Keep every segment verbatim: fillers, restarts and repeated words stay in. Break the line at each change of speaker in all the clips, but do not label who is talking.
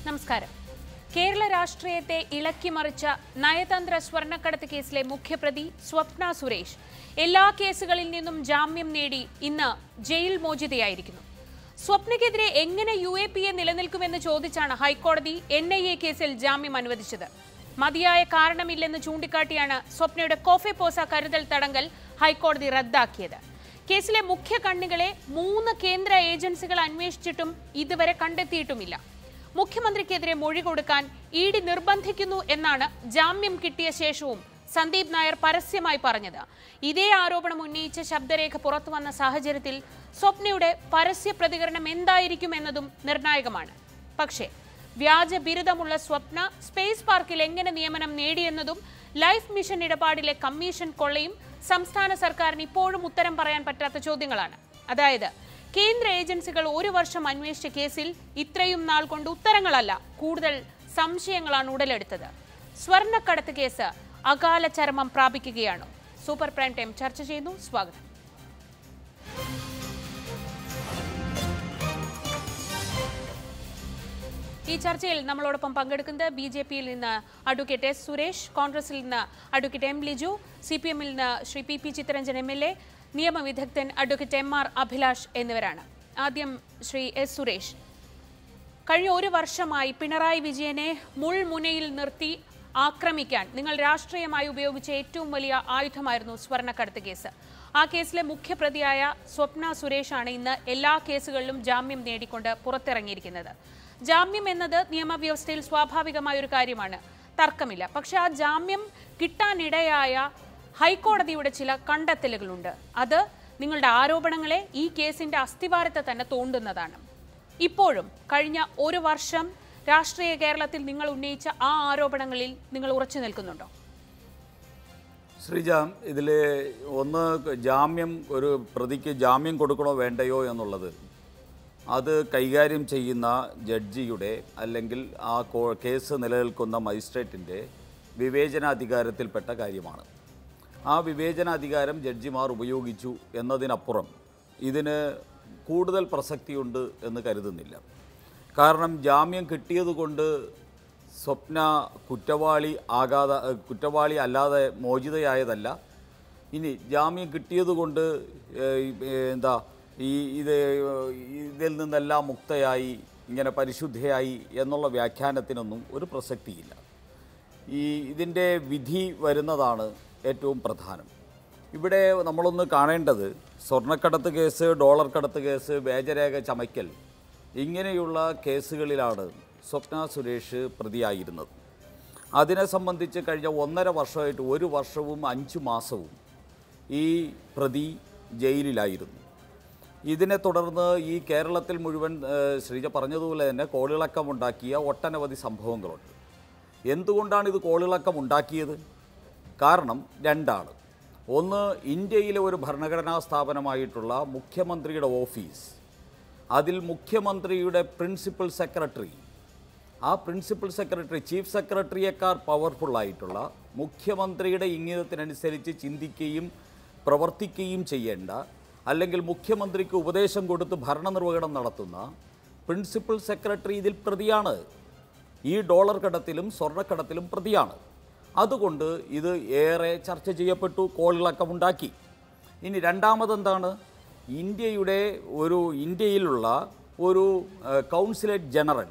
നമസ്കാരം. കേരള രാഷ്ട്രീയത്തെ ഇളക്കിമറിച്ച നയതന്ത്ര സ്വർണ്ണക്കടത്ത് കേസിലെ മുഖ്യപ്രതി സ്വപ്ന സുരേഷ് എല്ലാ കേസുകളിൽ നിന്നും ജാമ്യം നേടി ഇന്ന് ജയിൽ മോചിതയായിരിക്കുന്നു. സ്വപ്നയ്ക്കെതിരെ എങ്ങനെ യു എ പി എ നിലനിൽക്കുമെന്ന് ചോദിച്ചാണ് ഹൈക്കോടതി എൻ ഐ എ കേസിൽ ജാമ്യം അനുവദിച്ചത്. മതിയായ കാരണമില്ലെന്ന് ചൂണ്ടിക്കാട്ടിയാണ് സ്വപ്നയുടെ കോഫെപോസ കരുതൽ തടങ്കൽ ഹൈക്കോടതി റദ്ദാക്കിയത്. കേസിലെ മുഖ്യ കണ്ണികളെ മൂന്ന് കേന്ദ്ര ഏജൻസികൾ അന്വേഷിച്ചിട്ടും ഇതുവരെ കണ്ടെത്തിയിട്ടുമില്ല. മുഖ്യമന്ത്രിക്കെതിരെ മൊഴി കൊടുക്കാൻ ഇ ഡി നിർബന്ധിക്കുന്നു എന്നാണ് ജാമ്യം കിട്ടിയ ശേഷവും സന്ദീപ് നായർ പരസ്യമായി പറഞ്ഞത്. ഇതേ ആരോപണം ഉന്നയിച്ച ശബ്ദരേഖ പുറത്തുവന്ന സാഹചര്യത്തിൽ സ്വപ്നയുടെ പരസ്യ പ്രതികരണം എന്തായിരിക്കും എന്നതും നിർണായകമാണ്. പക്ഷേ വ്യാജ ബിരുദമുള്ള സ്വപ്ന സ്പേസ് പാർക്കിൽ എങ്ങനെ നിയമനം നേടിയെന്നതും ലൈഫ് മിഷൻ ഇടപാടിലെ കമ്മീഷൻ കൊള്ളയും സംസ്ഥാന സർക്കാരിന് ഇപ്പോഴും ഉത്തരം പറയാൻ പറ്റാത്ത ചോദ്യങ്ങളാണ്. അതായത് കേന്ദ്ര ഏജൻസികൾ ഒരു വർഷം അന്വേഷിച്ച കേസിൽ ഇത്രയും നാൾ കൊണ്ട് ഉത്തരങ്ങളല്ല, കൂടുതൽ സംശയങ്ങളാണ് ഉടലെടുത്തത്. സ്വർണ്ണക്കടത്ത് കേസ് അകാല ചരമം പ്രാപിക്കുകയാണോ? സൂപ്പർ പ്രൈം ടൈം ചർച്ച ചെയ്യുന്നു. സ്വാഗതം. ഈ ചർച്ചയിൽ നമ്മളോടൊപ്പം പങ്കെടുക്കുന്നത് ബി ജെ പിയിൽ നിന്ന് അഡ്വക്കേറ്റ് എസ് സുരേഷ്, കോൺഗ്രസിൽ നിന്ന് advocate M Liju, C P എമ്മിൽ നിന്ന് Shri P P Chittaranjan M L A, നിയമവിദഗ്ധൻ അഡ്വക്കേറ്റ് എം ആർ അഭിലാഷ് എന്നിവരാണ്. ആദ്യം ശ്രീ എസ് സുരേഷ്, കഴിഞ്ഞ ഒരു വർഷമായി പിണറായി വിജയനെ മുൾമുനയിൽ നിർത്തി ആക്രമിക്കാൻ നിങ്ങൾ രാഷ്ട്രീയമായി ഉപയോഗിച്ച ഏറ്റവും വലിയ ആയുധമായിരുന്നു സ്വർണ്ണക്കടത്ത് കേസ്. ആ കേസിലെ മുഖ്യപ്രതിയായ സ്വപ്ന സുരേഷാണ് ഇന്ന് എല്ലാ കേസുകളിലും ജാമ്യം നേടിക്കൊണ്ട് പുറത്തിറങ്ങിയിരിക്കുന്നത്. ജാമ്യം എന്നത് നിയമവ്യവസ്ഥയിൽ സ്വാഭാവികമായ ഒരു കാര്യമാണ്, തർക്കമില്ല. പക്ഷെ ആ ജാമ്യം കിട്ടാനിടയായ ഹൈക്കോടതിയുടെ ചില കണ്ടെത്തലുകളുണ്ട്. അത് നിങ്ങളുടെ ആരോപണങ്ങളെ, ഈ കേസിന്റെ അസ്ഥിവാരത്തെ തന്നെ തോണ്ടുന്നതാണ്. ഇപ്പോഴും കഴിഞ്ഞ ഒരു വർഷം രാഷ്ട്രീയ കേരളത്തിൽ നിങ്ങൾ ഉന്നയിച്ച ആ ആരോപണങ്ങളിൽ നിങ്ങൾ ഉറച്ചു നിൽക്കുന്നുണ്ടോ?
ശ്രീജ, ഇതിൽ ഒന്ന് ജാമ്യം, ഒരു പ്രതിക്ക് ജാമ്യം കൊടുക്കണോ വേണ്ടയോ എന്നുള്ളത് അത് കൈകാര്യം ചെയ്യുന്ന ജഡ്ജിയുടെ അല്ലെങ്കിൽ ആ കേസ് നിലനിൽക്കുന്ന മജിസ്ട്രേറ്റിൻ്റെ വിവേചനാധികാരത്തിൽപ്പെട്ട കാര്യമാണ്. ആ വിവേചനാധികാരം ജഡ്ജിമാർ ഉപയോഗിച്ചു എന്നതിനപ്പുറം ഇതിന് കൂടുതൽ പ്രസക്തിയുണ്ട് എന്ന് കരുതുന്നില്ല. കാരണം ജാമ്യം കിട്ടിയതുകൊണ്ട് സ്വപ്ന കുറ്റവാളി ആകാതെ കുറ്റവാളി അല്ലാതെ മോചിതയായതല്ല. ഇനി ജാമ്യം കിട്ടിയതുകൊണ്ട് എന്താ ഈ ഇത് ഇതിൽ നിന്നെല്ലാം മുക്തയായി ഇങ്ങനെ പരിശുദ്ധയായി എന്നുള്ള വ്യാഖ്യാനത്തിനൊന്നും ഒരു പ്രസക്തിയില്ല. ഈ ഇതിൻ്റെ വിധി വരുന്നതാണ് ഏറ്റവും പ്രധാനം. ഇവിടെ നമ്മളൊന്ന് കാണേണ്ടത് സ്വർണ്ണക്കടത്ത് കേസ്, ഡോളർ കടത്ത് കേസ്, വ്യാജരേഖ ചമയ്ക്കൽ, ഇങ്ങനെയുള്ള കേസുകളിലാണ് സ്വപ്ന സുരേഷ് പ്രതിയായിരുന്നത്. അതിനെ സംബന്ധിച്ച് കഴിഞ്ഞ ഒന്നര വർഷമായിട്ട് ഒരു വർഷവും അഞ്ച് മാസവും ഈ പ്രതി ജയിലിലായിരുന്നു. ഇതിനെ തുടർന്ന് ഈ കേരളത്തിൽ മുഴുവൻ ശ്രീജ പറഞ്ഞതുപോലെ തന്നെ കോളിളക്കമുണ്ടാക്കിയ ഒട്ടനവധി സംഭവങ്ങളുണ്ട്. എന്തുകൊണ്ടാണ് ഇത് കോളിളക്കം ഉണ്ടാക്കിയത്? കാരണം രണ്ടാണ്. ഒന്ന്, ഇന്ത്യയിലെ ഒരു ഭരണഘടനാ സ്ഥാപനമായിട്ടുള്ള മുഖ്യമന്ത്രിയുടെ ഓഫീസ്, അതിൽ മുഖ്യമന്ത്രിയുടെ പ്രിൻസിപ്പൽ സെക്രട്ടറി, ആ പ്രിൻസിപ്പൽ സെക്രട്ടറി ചീഫ് സെക്രട്ടറിയേക്കാൾ പവർഫുള്ളായിട്ടുള്ള, മുഖ്യമന്ത്രിയുടെ ഇംഗിതത്തിനനുസരിച്ച് ചിന്തിക്കുകയും പ്രവർത്തിക്കുകയും ചെയ്യേണ്ട, അല്ലെങ്കിൽ മുഖ്യമന്ത്രിക്ക് ഉപദേശം കൊടുത്ത് ഭരണനിർവഹണം നടത്തുന്ന പ്രിൻസിപ്പൽ സെക്രട്ടറി ഇതിൽ പ്രതിയാണ്. ഈ ഡോളർ കടത്തിലും സ്വർണ്ണക്കടത്തിലും പ്രതിയാണ്. അതുകൊണ്ട് ഇത് ഏറെ ചർച്ച ചെയ്യപ്പെട്ടു, കോളിളക്കമുണ്ടാക്കി. ഇനി രണ്ടാമതെന്താണ്? ഇന്ത്യയുടെ ഒരു ഇന്ത്യയിലുള്ള ഒരു consulate general,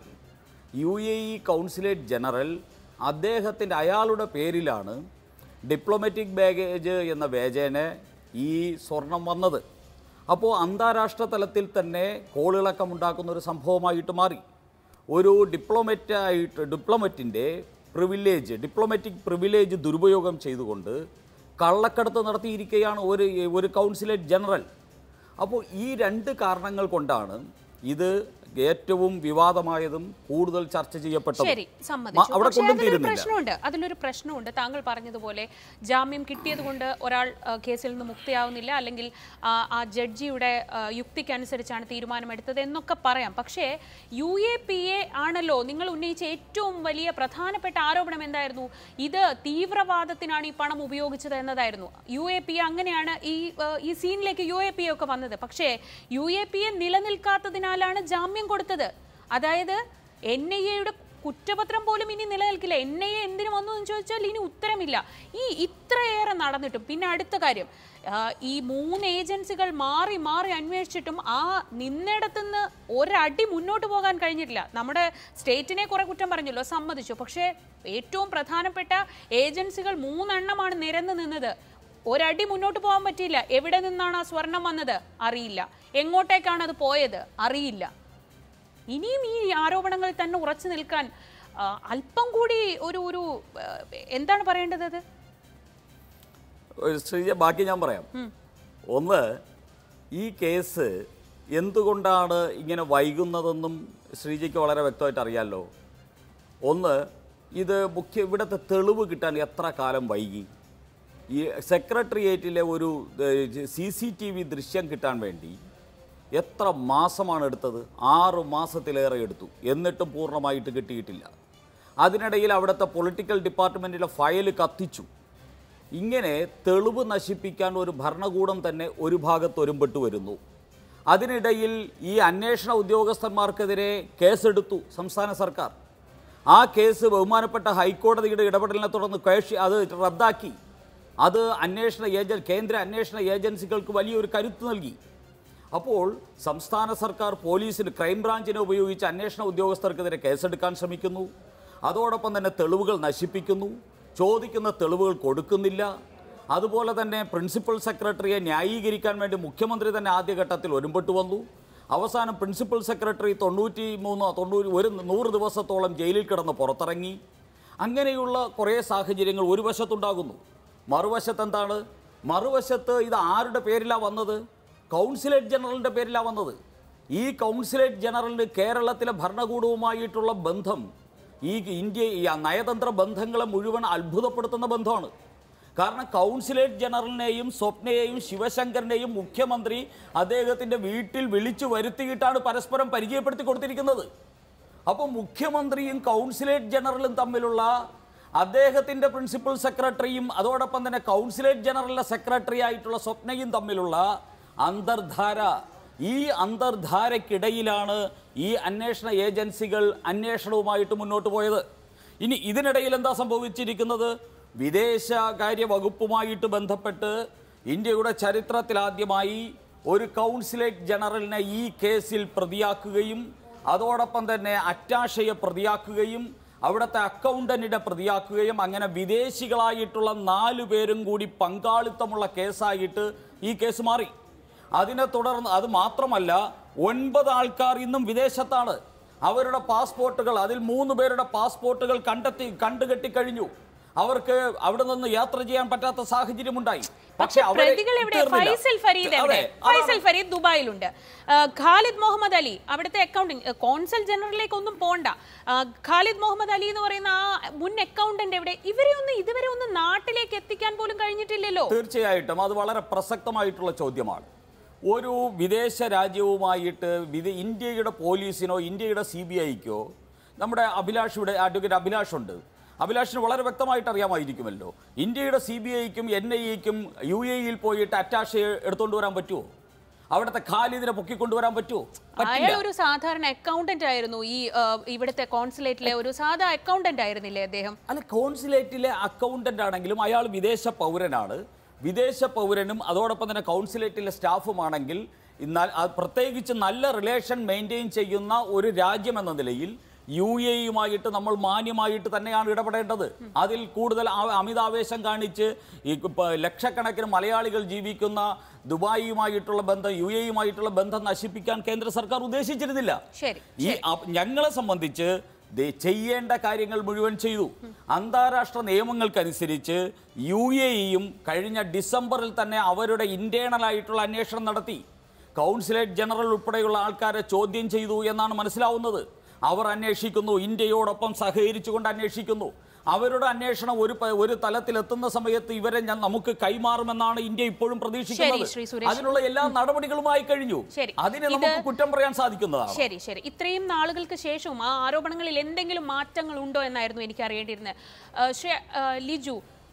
U A E consulate general, അദ്ദേഹത്തിൻ്റെ അയാളുടെ പേരിലാണ് ഡിപ്ലോമാറ്റിക് ബാഗേജ് എന്ന വേജേനെ ഈ സ്വർണം വന്നത്. അപ്പോൾ അന്താരാഷ്ട്ര തലത്തിൽ തന്നെ കോളിളക്കമുണ്ടാക്കുന്ന ഒരു സംഭവമായിട്ട് മാറി. ഒരു ഡിപ്ലോമറ്റായിട്ട് ഡിപ്ലോമറ്റിൻ്റെ പ്രിവിലേജ് ഡിപ്ലോമാറ്റിക് പ്രിവിലേജ് ദുരുപയോഗം ചെയ്തുകൊണ്ട് കള്ളക്കടത്ത് നടത്തിയിരിക്കുകയാണ് ഒരു ഒരു കൗൺസിലേറ്റ് ജനറൽ. അപ്പോൾ ഈ രണ്ട് കാരണങ്ങൾ കൊണ്ടാണ് ഇത് ഏറ്റവും വിവാദമായതും കൂടുതൽ ചർച്ച ചെയ്യപ്പെട്ടതും.
ശരി, സമ്മതിച്ചു. പക്ഷേ അതിലൊരു പ്രശ്നമുണ്ട് അതിലൊരു പ്രശ്നമുണ്ട് താങ്കൾ പറഞ്ഞതുപോലെ ജാമ്യം കിട്ടിയത് കൊണ്ട് ഒരാൾ കേസിൽ നിന്ന് മുക്തിയാവുന്നില്ല, അല്ലെങ്കിൽ ആ ജഡ്ജിയുടെ യുക്തിക്കനുസരിച്ചാണ് തീരുമാനമെടുത്തത് എന്നൊക്കെ പറയാം. പക്ഷേ യു എ പി എ ആണല്ലോ നിങ്ങൾ ഉന്നയിച്ച ഏറ്റവും വലിയ പ്രധാനപ്പെട്ട ആരോപണം. എന്തായിരുന്നു? ഇത് തീവ്രവാദത്തിനാണ് ഈ പണം ഉപയോഗിച്ചത് എന്നതായിരുന്നു. യു എ പി എ അങ്ങനെയാണ് ഈ ഈ സീനിലേക്ക് യു എ പി എ ഒക്കെ വന്നത്. പക്ഷേ യു എ പി എ നിലനിൽക്കാത്തതിനാലാണ് ജാമ്യം കൊടുത്തത്. അതായത് എൻ ഐ എയുടെ കുറ്റപത്രം പോലും ഇനി നിലനിൽക്കില്ല. എൻ ഐ എ എന്തിനു വന്നു എന്ന് ചോദിച്ചാൽ ഇനി ഉത്തരമില്ല. ഈ ഇത്രയേറെ നടന്നിട്ടും പിന്നെ അടുത്ത കാര്യം, ഈ മൂന്ന് ഏജൻസികൾ മാറി മാറി അന്വേഷിച്ചിട്ടും ആ നിന്നിടത്തുനിന്ന് ഒരടി മുന്നോട്ട് പോകാൻ കഴിഞ്ഞിട്ടില്ല. നമ്മുടെ സ്റ്റേറ്റിനെ കുറെ കുറ്റം പറഞ്ഞല്ലോ, സമ്മതിച്ചു. പക്ഷേ ഏറ്റവും പ്രധാനപ്പെട്ട ഏജൻസികൾ മൂന്നെണ്ണമാണ് നിരന്ന് നിന്നത്. ഒരടി മുന്നോട്ട് പോകാൻ പറ്റിയില്ല. എവിടെ നിന്നാണ് ആ സ്വർണം വന്നത് അറിയില്ല, എങ്ങോട്ടേക്കാണ് അത് പോയത് അറിയില്ല. ഇനിയും ഈ ആരോപണങ്ങളിൽ തന്നെ ഉറച്ചു നിൽക്കാൻ അല്പം കൂടി ഒരു ഒരു എന്താണ് പറയേണ്ടത്? അത്
ശ്രീജ, ബാക്കി ഞാൻ പറയാം. ഒന്ന്, ഈ കേസ് എന്തുകൊണ്ടാണ് ഇങ്ങനെ വൈകുന്നതെന്നും ശ്രീജയ്ക്ക് വളരെ വ്യക്തമായിട്ട് അറിയാമല്ലോ. ഒന്ന്, ഇത് മുഖ്യ ഇവിടുത്തെ തെളിവ് കിട്ടാൻ എത്ര കാലം വൈകി? ഈ സെക്രട്ടേറിയറ്റിലെ ഒരു സി സി ടി വി ദൃശ്യം കിട്ടാൻ വേണ്ടി എത്ര മാസമാണ് എടുത്തത്? ആറ് മാസത്തിലേറെ എടുത്തു. എന്നിട്ടും പൂർണ്ണമായിട്ട് കിട്ടിയിട്ടില്ല. അതിനിടയിൽ അവിടുത്തെ പൊളിറ്റിക്കൽ ഡിപ്പാർട്ട്മെൻറ്റിലെ ഫയൽ കത്തിച്ചു. ഇങ്ങനെ തെളിവ് നശിപ്പിക്കാൻ ഒരു ഭരണകൂടം തന്നെ ഒരു ഭാഗത്ത് ഒരുമ്പെട്ട് വരുന്നു. അതിനിടയിൽ ഈ അന്വേഷണ ഉദ്യോഗസ്ഥന്മാർക്കെതിരെ കേസെടുത്തു സംസ്ഥാന സർക്കാർ. ആ കേസ് ബഹുമാനപ്പെട്ട ഹൈക്കോടതിയുടെ ഇടപെടലിനെ തുടർന്ന് കേസ് അത് റദ്ദാക്കി. അത് അന്വേഷണ ഏജൻ കേന്ദ്ര അന്വേഷണ ഏജൻസികൾക്ക് വലിയൊരു കരുത്ത് നൽകി. അപ്പോൾ സംസ്ഥാന സർക്കാർ പോലീസിന്, ക്രൈംബ്രാഞ്ചിനെ ഉപയോഗിച്ച് അന്വേഷണ ഉദ്യോഗസ്ഥർക്കെതിരെ കേസെടുക്കാൻ ശ്രമിക്കുന്നു. അതോടൊപ്പം തന്നെ തെളിവുകൾ നശിപ്പിക്കുന്നു, ചോദിക്കുന്ന തെളിവുകൾ കൊടുക്കുന്നില്ല. അതുപോലെ തന്നെ പ്രിൻസിപ്പൽ സെക്രട്ടറിയെ ന്യായീകരിക്കാൻ വേണ്ടി മുഖ്യമന്ത്രി തന്നെ ആദ്യഘട്ടത്തിൽ ഒരുമ്പെട്ട് വന്നു. അവസാനം പ്രിൻസിപ്പൽ സെക്രട്ടറി തൊണ്ണൂറ്റി മൂന്നോ തൊണ്ണൂറ് ഒരു നൂറ് ദിവസത്തോളം ജയിലിൽ കിടന്ന് പുറത്തിറങ്ങി. അങ്ങനെയുള്ള കുറേ സാഹചര്യങ്ങൾ ഒരു വശത്തുണ്ടാകുന്നു. മറുവശത്ത് എന്താണ്? മറുവശത്ത് ഇത് ആരുടെ പേരിലാണ് വന്നത്? കൗൺസിലേറ്റ് ജനറലിൻ്റെ പേരിലാണ് വന്നത്. ഈ കൗൺസിലേറ്റ് ജനറലിന് കേരളത്തിലെ ഭരണകൂടവുമായിട്ടുള്ള ബന്ധം, ഈ ഇന്ത്യ ഈ നയതന്ത്ര ബന്ധങ്ങളെ മുഴുവൻ അത്ഭുതപ്പെടുത്തുന്ന ബന്ധമാണ്. കാരണം കൗൺസിലേറ്റ് ജനറലിനെയും സ്വപ്നയെയും ശിവശങ്കറിനെയും മുഖ്യമന്ത്രി അദ്ദേഹത്തിൻ്റെ വീട്ടിൽ വിളിച്ചു വരുത്തിയിട്ടാണ് പരസ്പരം പരിചയപ്പെടുത്തി കൊടുത്തിരിക്കുന്നത്. അപ്പോൾ മുഖ്യമന്ത്രിയും കൗൺസിലേറ്റ് ജനറലും തമ്മിലുള്ള, അദ്ദേഹത്തിൻ്റെ പ്രിൻസിപ്പൽ സെക്രട്ടറിയും അതോടൊപ്പം തന്നെ കൗൺസിലേറ്റ് ജനറലിൻ്റെ സെക്രട്ടറി ആയിട്ടുള്ള സ്വപ്നയും തമ്മിലുള്ള അന്തർധാര, ഈ അന്തർധാരയ്ക്കിടയിലാണ് ഈ അന്വേഷണ ഏജൻസികൾ അന്വേഷണവുമായിട്ട് മുന്നോട്ട് പോയത്. ഇനി ഇതിനിടയിൽ എന്താ സംഭവിച്ചിരിക്കുന്നത്? വിദേശകാര്യ വകുപ്പുമായിട്ട് ബന്ധപ്പെട്ട് ഇന്ത്യയുടെ ചരിത്രത്തിലാദ്യമായി ഒരു കൗൺസിലേറ്റ് ജനറലിനെ ഈ കേസിൽ പ്രതിയാക്കുകയും അതോടൊപ്പം തന്നെ അറ്റാഷയെ പ്രതിയാക്കുകയും അവിടുത്തെ അക്കൗണ്ടന്റിനെ പ്രതിയാക്കുകയും അങ്ങനെ വിദേശികളായിട്ടുള്ള നാലു പേരും കൂടി പങ്കാളിത്തമുള്ള കേസായിട്ട് ഈ കേസ് മാറി. അതിനെ തുടർന്ന് അത് മാത്രമല്ല, ഒൻപത് ആൾക്കാർ ഇന്നും വിദേശത്താണ്. അവരുടെ പാസ്പോർട്ടുകൾ, അതിൽ മൂന്ന് പേരുടെ പാസ്പോർട്ടുകൾ കണ്ടെത്തി കണ്ടുകെട്ടിക്കഴിഞ്ഞു. അവർക്ക് അവിടെ നിന്ന് യാത്ര ചെയ്യാൻ പറ്റാത്ത സാഹചര്യമുണ്ടായി.
പക്ഷേ ഫൈസൽ ഫരീദ് എവിടെ? ഫൈസൽ ഫരീദ് ദുബായിലുണ്ട്. ഖാലിദ് മുഹമ്മദ് അലി, അവിടുത്തെ അക്കൗണ്ടന്റ്, കോൺസൽ ജനറലിലേക്ക് ഒന്നും പോണ്ട. ഖാലിദ് മുഹമ്മദ് അലി എന്ന് പറയുന്ന ആ മുൻ അക്കൗണ്ടന്റ് എവിടെ? ഇവരെ ഒന്നും ഇതുവരെ ഒന്നും നാട്ടിലേക്ക് എത്തിക്കാൻ പോലും കഴിഞ്ഞിട്ടില്ലല്ലോ.
തീർച്ചയായിട്ടും അത് വളരെ പ്രസക്തമായിട്ടുള്ള ചോദ്യമാണ്. ഒരു വിദേശ രാജ്യവുമായിട്ട് ഇന്ത്യയുടെ പോലീസിനോ ഇന്ത്യയുടെ സി ബി ഐക്കോ, നമ്മുടെ അഭിലാഷ് ഇവിടെ അഡ്വക്കേറ്റ് അഭിലാഷ് ഉണ്ട്, അഭിലാഷിന് വളരെ വ്യക്തമായിട്ട് അറിയാമായിരിക്കുമല്ലോ, ഇന്ത്യയുടെ സി ബി ഐക്കും എൻ ഐ എക്കും യു എ ഇയിൽ പോയിട്ട് അറ്റാഷെ എടുത്തുകൊണ്ട് വരാൻ പറ്റുമോ? അവിടുത്തെ ഖാലിദിനെ പൊക്കിക്കൊണ്ടുവരാൻ പറ്റുമോ?
അയാൾ ഒരു സാധാരണ അക്കൗണ്ടന്റ് ആയിരുന്നു. ഈ ഇവിടുത്തെ കോൺസുലേറ്റിലെ ഒരു സാധാ അക്കൗണ്ടന്റ് ആയിരുന്നില്ലേ അദ്ദേഹം?
അല്ല, കോൺസുലേറ്റിലെ അക്കൗണ്ടന്റ് ആണെങ്കിലും അയാൾ വിദേശ പൗരനാണ്. വിദേശ പൗരനും അതോടൊപ്പം തന്നെ കൗൺസിലേറ്റിലെ സ്റ്റാഫുമാണെങ്കിൽ എന്നാൽ പ്രത്യേകിച്ച് നല്ല റിലേഷൻ മെയിൻറ്റെയിൻ ചെയ്യുന്ന ഒരു രാജ്യം എന്ന നിലയിൽ യു എ യുമായിട്ട് നമ്മൾ മാന്യമായിട്ട് തന്നെയാണ് ഇടപെടേണ്ടത്. അതിൽ കൂടുതൽ അമിതാവേശം കാണിച്ച് ഈ ലക്ഷക്കണക്കിന് മലയാളികൾ ജീവിക്കുന്ന ദുബായിയുമായിട്ടുള്ള ബന്ധം, യു എ യുമായിട്ടുള്ള ബന്ധം നശിപ്പിക്കാൻ കേന്ദ്ര സർക്കാർ ഉദ്ദേശിച്ചിരുന്നില്ല. ഈ ഞങ്ങളെ സംബന്ധിച്ച് ചെയ്യേണ്ട കാര്യങ്ങൾ മുഴുവൻ ചെയ്തു. അന്താരാഷ്ട്ര നിയമങ്ങൾക്കനുസരിച്ച് യു എ ഇയും കഴിഞ്ഞ ഡിസംബറിൽ തന്നെ അവരുടെ ഇന്റേണൽ ആയിട്ടുള്ള അന്വേഷണം നടത്തി. കൗൺസിലേറ്റ് ജനറൽ ഉൾപ്പെടെയുള്ള ആൾക്കാരെ ചോദ്യം ചെയ്തു എന്നാണ് മനസ്സിലാവുന്നത്. അവർ അന്വേഷിക്കുന്നു, ഇന്ത്യയോടൊപ്പം സഹകരിച്ചുകൊണ്ട് അന്വേഷിക്കുന്നു. അവരുടെ അന്വേഷണം ഒരു ഒരു തലത്തിലെത്തുന്ന സമയത്ത് ഇവരെ ഞാൻ നമുക്ക് കൈമാറുമെന്നാണ് ഇന്ത്യ ഇപ്പോഴും പ്രതീക്ഷിക്കുന്നത്. അതിനുള്ള എല്ലാ നടപടികളുമായി കഴിഞ്ഞു. അതിനെ നമുക്ക് കുറ്റം പറയാൻ സാധിക്കുന്നതാണ്.
ശരി ശരി ഇത്രയും നാളുകൾക്ക് ശേഷവും ആ ആരോപണങ്ങളിൽ എന്തെങ്കിലും മാറ്റങ്ങൾ ഉണ്ടോ എന്നായിരുന്നു എനിക്ക് അറിയേണ്ടിയിരുന്നത്. ലിജു,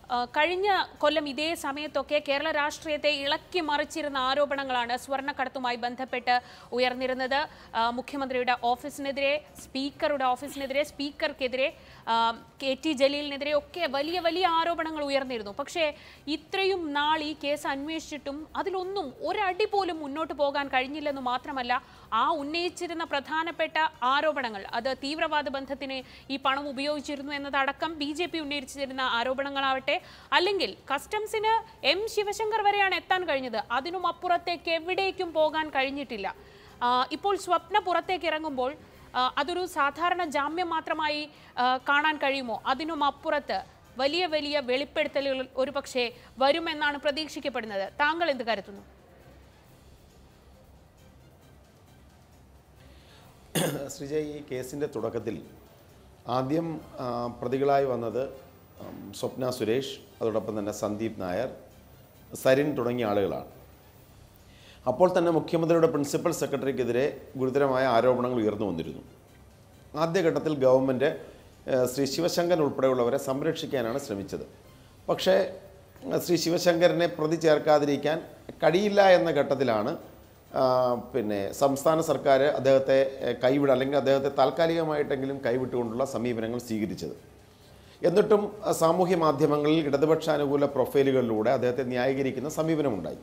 കഴിഞ്ഞ കൊല്ലം ഇതേ സമയത്തൊക്കെ കേരള രാഷ്ട്രീയത്തെ ഇളക്കി മറിച്ചിരുന്ന ആരോപണങ്ങളാണ് സ്വർണ്ണക്കടത്തുമായി ബന്ധപ്പെട്ട് ഉയർന്നിരുന്നത്. മുഖ്യമന്ത്രിയുടെ ഓഫീസിനെതിരെ, സ്പീക്കറുടെ ഓഫീസിനെതിരെ, സ്പീക്കർക്കെതിരെ, കെ ടി ജലീലിനെതിരെ ഒക്കെ വലിയ വലിയ ആരോപണങ്ങൾ ഉയർന്നിരുന്നു. പക്ഷേ ഇത്രയും നാൾ ഈ കേസ് അന്വേഷിച്ചിട്ടും അതിലൊന്നും ഒരടി പോലും മുന്നോട്ട് പോകാൻ കഴിഞ്ഞില്ലെന്ന് മാത്രമല്ല, ആ ഉന്നയിച്ചിരുന്ന പ്രധാനപ്പെട്ട ആരോപണങ്ങൾ, അത് തീവ്രവാദ ബന്ധത്തിന് ഈ പണം ഉപയോഗിച്ചിരുന്നു എന്നതടക്കം ബി ജെ പി ഉന്നയിച്ചിരുന്ന ആരോപണങ്ങളാവട്ടെ, അല്ലെങ്കിൽ കസ്റ്റംസിന് എം ശിവശങ്കർ വരെയാണ് എത്താൻ കഴിഞ്ഞത്, അതിനും അപ്പുറത്തേക്ക് എവിടേക്കും പോകാൻ കഴിഞ്ഞിട്ടില്ല. ഇപ്പോൾ സ്വപ്ന പുറത്തേക്ക് ഇറങ്ങുമ്പോൾ അതൊരു സാധാരണ ജാമ്യം മാത്രമായി കാണാൻ കഴിയുമോ? അതിനും അപ്പുറത്ത് വലിയ വലിയ വെളിപ്പെടുത്തലുകൾ ഒരുപക്ഷെ വരുമെന്നാണ് പ്രതീക്ഷിക്കപ്പെടുന്നത്. താങ്കൾ എന്ത് കരുതുന്നു?
ശ്രീജ, ഈ കേസിൻ്റെ തുടക്കത്തിൽ ആദ്യം പ്രതികളായി വന്നത് സ്വപ്ന സുരേഷ്, അതോടൊപ്പം തന്നെ സന്ദീപ് നായർ, സരിൻ തുടങ്ങിയ ആളുകളാണ്. അപ്പോൾ തന്നെ മുഖ്യമന്ത്രിയുടെ പ്രിൻസിപ്പൽ സെക്രട്ടറിക്കെതിരെ ഗുരുതരമായ ആരോപണങ്ങൾ ഉയർന്നു വന്നിരുന്നു. ആദ്യഘട്ടത്തിൽ ഗവൺമെൻറ് ശ്രീ ശിവശങ്കരൻ ഉൾപ്പെടെയുള്ളവരെ സംരക്ഷിക്കാനാണ് ശ്രമിച്ചത്. പക്ഷേ ശ്രീ ശിവശങ്കരനെ പ്രതി ചേർക്കാതിരിക്കാൻ കഴിയില്ല എന്ന ഘട്ടത്തിലാണ് പിന്നെ സംസ്ഥാന സർക്കാർ അദ്ദേഹത്തെ കൈവിട അല്ലെങ്കിൽ അദ്ദേഹത്തെ താൽക്കാലികമായിട്ടെങ്കിലും കൈവിട്ടുകൊണ്ടുള്ള സമീപനങ്ങൾ സ്വീകരിച്ചത്. എന്നിട്ടും സാമൂഹ്യ മാധ്യമങ്ങളിൽ ഇടതുപക്ഷാനുകൂല പ്രൊഫൈലുകളിലൂടെ അദ്ദേഹത്തെ ന്യായീകരിക്കുന്ന സമീപനമുണ്ടായി.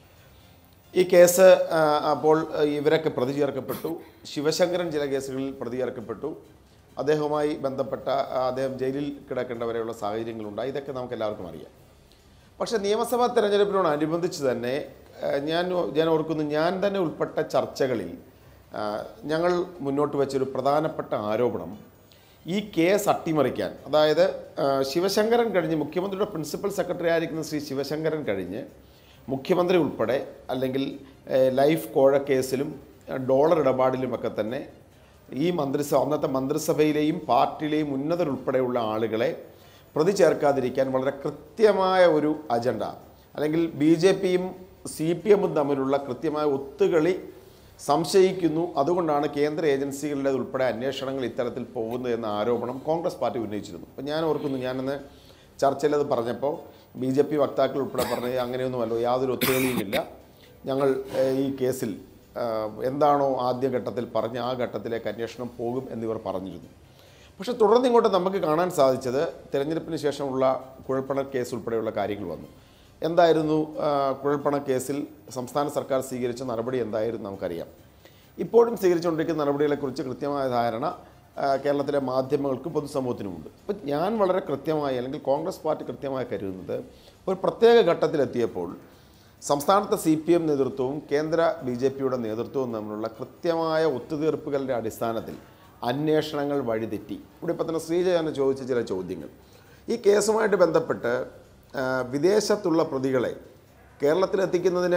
ഈ കേസ് അപ്പോൾ ഇവരൊക്കെ പ്രതി ചേർക്കപ്പെട്ടു. ശിവശങ്കരൻ ചില കേസുകളിൽ പ്രതി ചേർക്കപ്പെട്ടു. അദ്ദേഹവുമായി ബന്ധപ്പെട്ട അദ്ദേഹം ജയിലിൽ കിടക്കേണ്ടവരെയുള്ള സാഹചര്യങ്ങളുണ്ടായി. ഇതൊക്കെ നമുക്ക് എല്ലാവർക്കും അറിയാം. പക്ഷേ നിയമസഭാ തെരഞ്ഞെടുപ്പിനോടനുബന്ധിച്ച് തന്നെ ഞാൻ ഞാൻ ഓർക്കുന്നു, ഞാൻ തന്നെ ഉൾപ്പെട്ട ചർച്ചകളിൽ ഞങ്ങൾ മുന്നോട്ട് വെച്ചൊരു പ്രധാനപ്പെട്ട ആരോപണം, ഈ കേസ് അട്ടിമറിക്കാൻ, അതായത് ശിവശങ്കരൻ കഴിഞ്ഞ് മുഖ്യമന്ത്രിയുടെ പ്രിൻസിപ്പൽ സെക്രട്ടറി ആയിരിക്കുന്ന ശ്രീ ശിവശങ്കരൻ കഴിഞ്ഞ് മുഖ്യമന്ത്രി ഉൾപ്പെടെ, അല്ലെങ്കിൽ ലൈഫ് കോഴ കേസിലും ഡോളർ ഇടപാടിലുമൊക്കെ തന്നെ ഈ മന്ത്രിസഭ അന്നത്തെ മന്ത്രിസഭയിലെയും പാർട്ടിയിലെയും ഉന്നതരുൾപ്പെടെയുള്ള ആളുകളെ പ്രതി ചേർക്കാതിരിക്കാൻ വളരെ കൃത്യമായ ഒരു അജണ്ട, അല്ലെങ്കിൽ ബി ജെ പിയും സി പി എമ്മും തമ്മിലുള്ള കൃത്യമായ ഒത്തുകളി സംശയിക്കുന്നു. അതുകൊണ്ടാണ് കേന്ദ്ര ഏജൻസികളുടെ ഉൾപ്പെടെ അന്വേഷണങ്ങൾ ഇത്തരത്തിൽ പോകുന്നത് എന്ന ആരോപണം കോൺഗ്രസ് പാർട്ടി ഉന്നയിച്ചിരുന്നു. അപ്പോൾ ഞാൻ ഓർക്കുന്നു, ഞാനന്ന് ചർച്ചയിൽ അത് പറഞ്ഞപ്പോൾ ബി ജെ പി വക്താക്കൾ ഉൾപ്പെടെ പറഞ്ഞത് അങ്ങനെയൊന്നുമല്ലോ, യാതൊരു ഒത്തുകളിയുമില്ല, ഞങ്ങൾ ഈ കേസിൽ എന്താണോ ആദ്യഘട്ടത്തിൽ പറഞ്ഞ ആ ഘട്ടത്തിലേക്ക് അന്വേഷണം പോകും എന്നിവർ പറഞ്ഞിരുന്നു. പക്ഷേ തുടർന്ന് ഇങ്ങോട്ട് നമുക്ക് കാണാൻ സാധിച്ചത് തിരഞ്ഞെടുപ്പിന് ശേഷമുള്ള കുഴൽപ്പണ കേസ് ഉൾപ്പെടെയുള്ള കാര്യങ്ങൾ വന്നു. എന്തായിരുന്നു കുഴൽപ്പണ കേസിൽ സംസ്ഥാന സർക്കാർ സ്വീകരിച്ച നടപടി എന്തായിരുന്നു നമുക്കറിയാം. ഇപ്പോഴും സ്വീകരിച്ചുകൊണ്ടിരിക്കുന്ന നടപടികളെക്കുറിച്ച് കൃത്യമായ ധാരണ കേരളത്തിലെ മാധ്യമങ്ങൾക്കും പൊതുസമൂഹത്തിനുമുണ്ട്. അപ്പം ഞാൻ വളരെ കൃത്യമായി, അല്ലെങ്കിൽ കോൺഗ്രസ് പാർട്ടി കൃത്യമായി കരുതുന്നത്, ഒരു പ്രത്യേക ഘട്ടത്തിലെത്തിയപ്പോൾ സംസ്ഥാനത്തെ സി പി എം നേതൃത്വവും കേന്ദ്ര ബി ജെ പിയുടെ നേതൃത്വവും തമ്മിലുള്ള കൃത്യമായ ഒത്തുതീർപ്പുകളുടെ അടിസ്ഥാനത്തിൽ അന്വേഷണങ്ങൾ വഴിതെറ്റി. ഇവിടെ ഇപ്പം തന്നെ ശ്രീജ തന്നെ ചോദിച്ച ചില ചോദ്യങ്ങൾ, ഈ കേസുമായിട്ട് ബന്ധപ്പെട്ട് വിദേശത്തുള്ള പ്രതികളെ കേരളത്തിലെത്തിക്കുന്നതിന്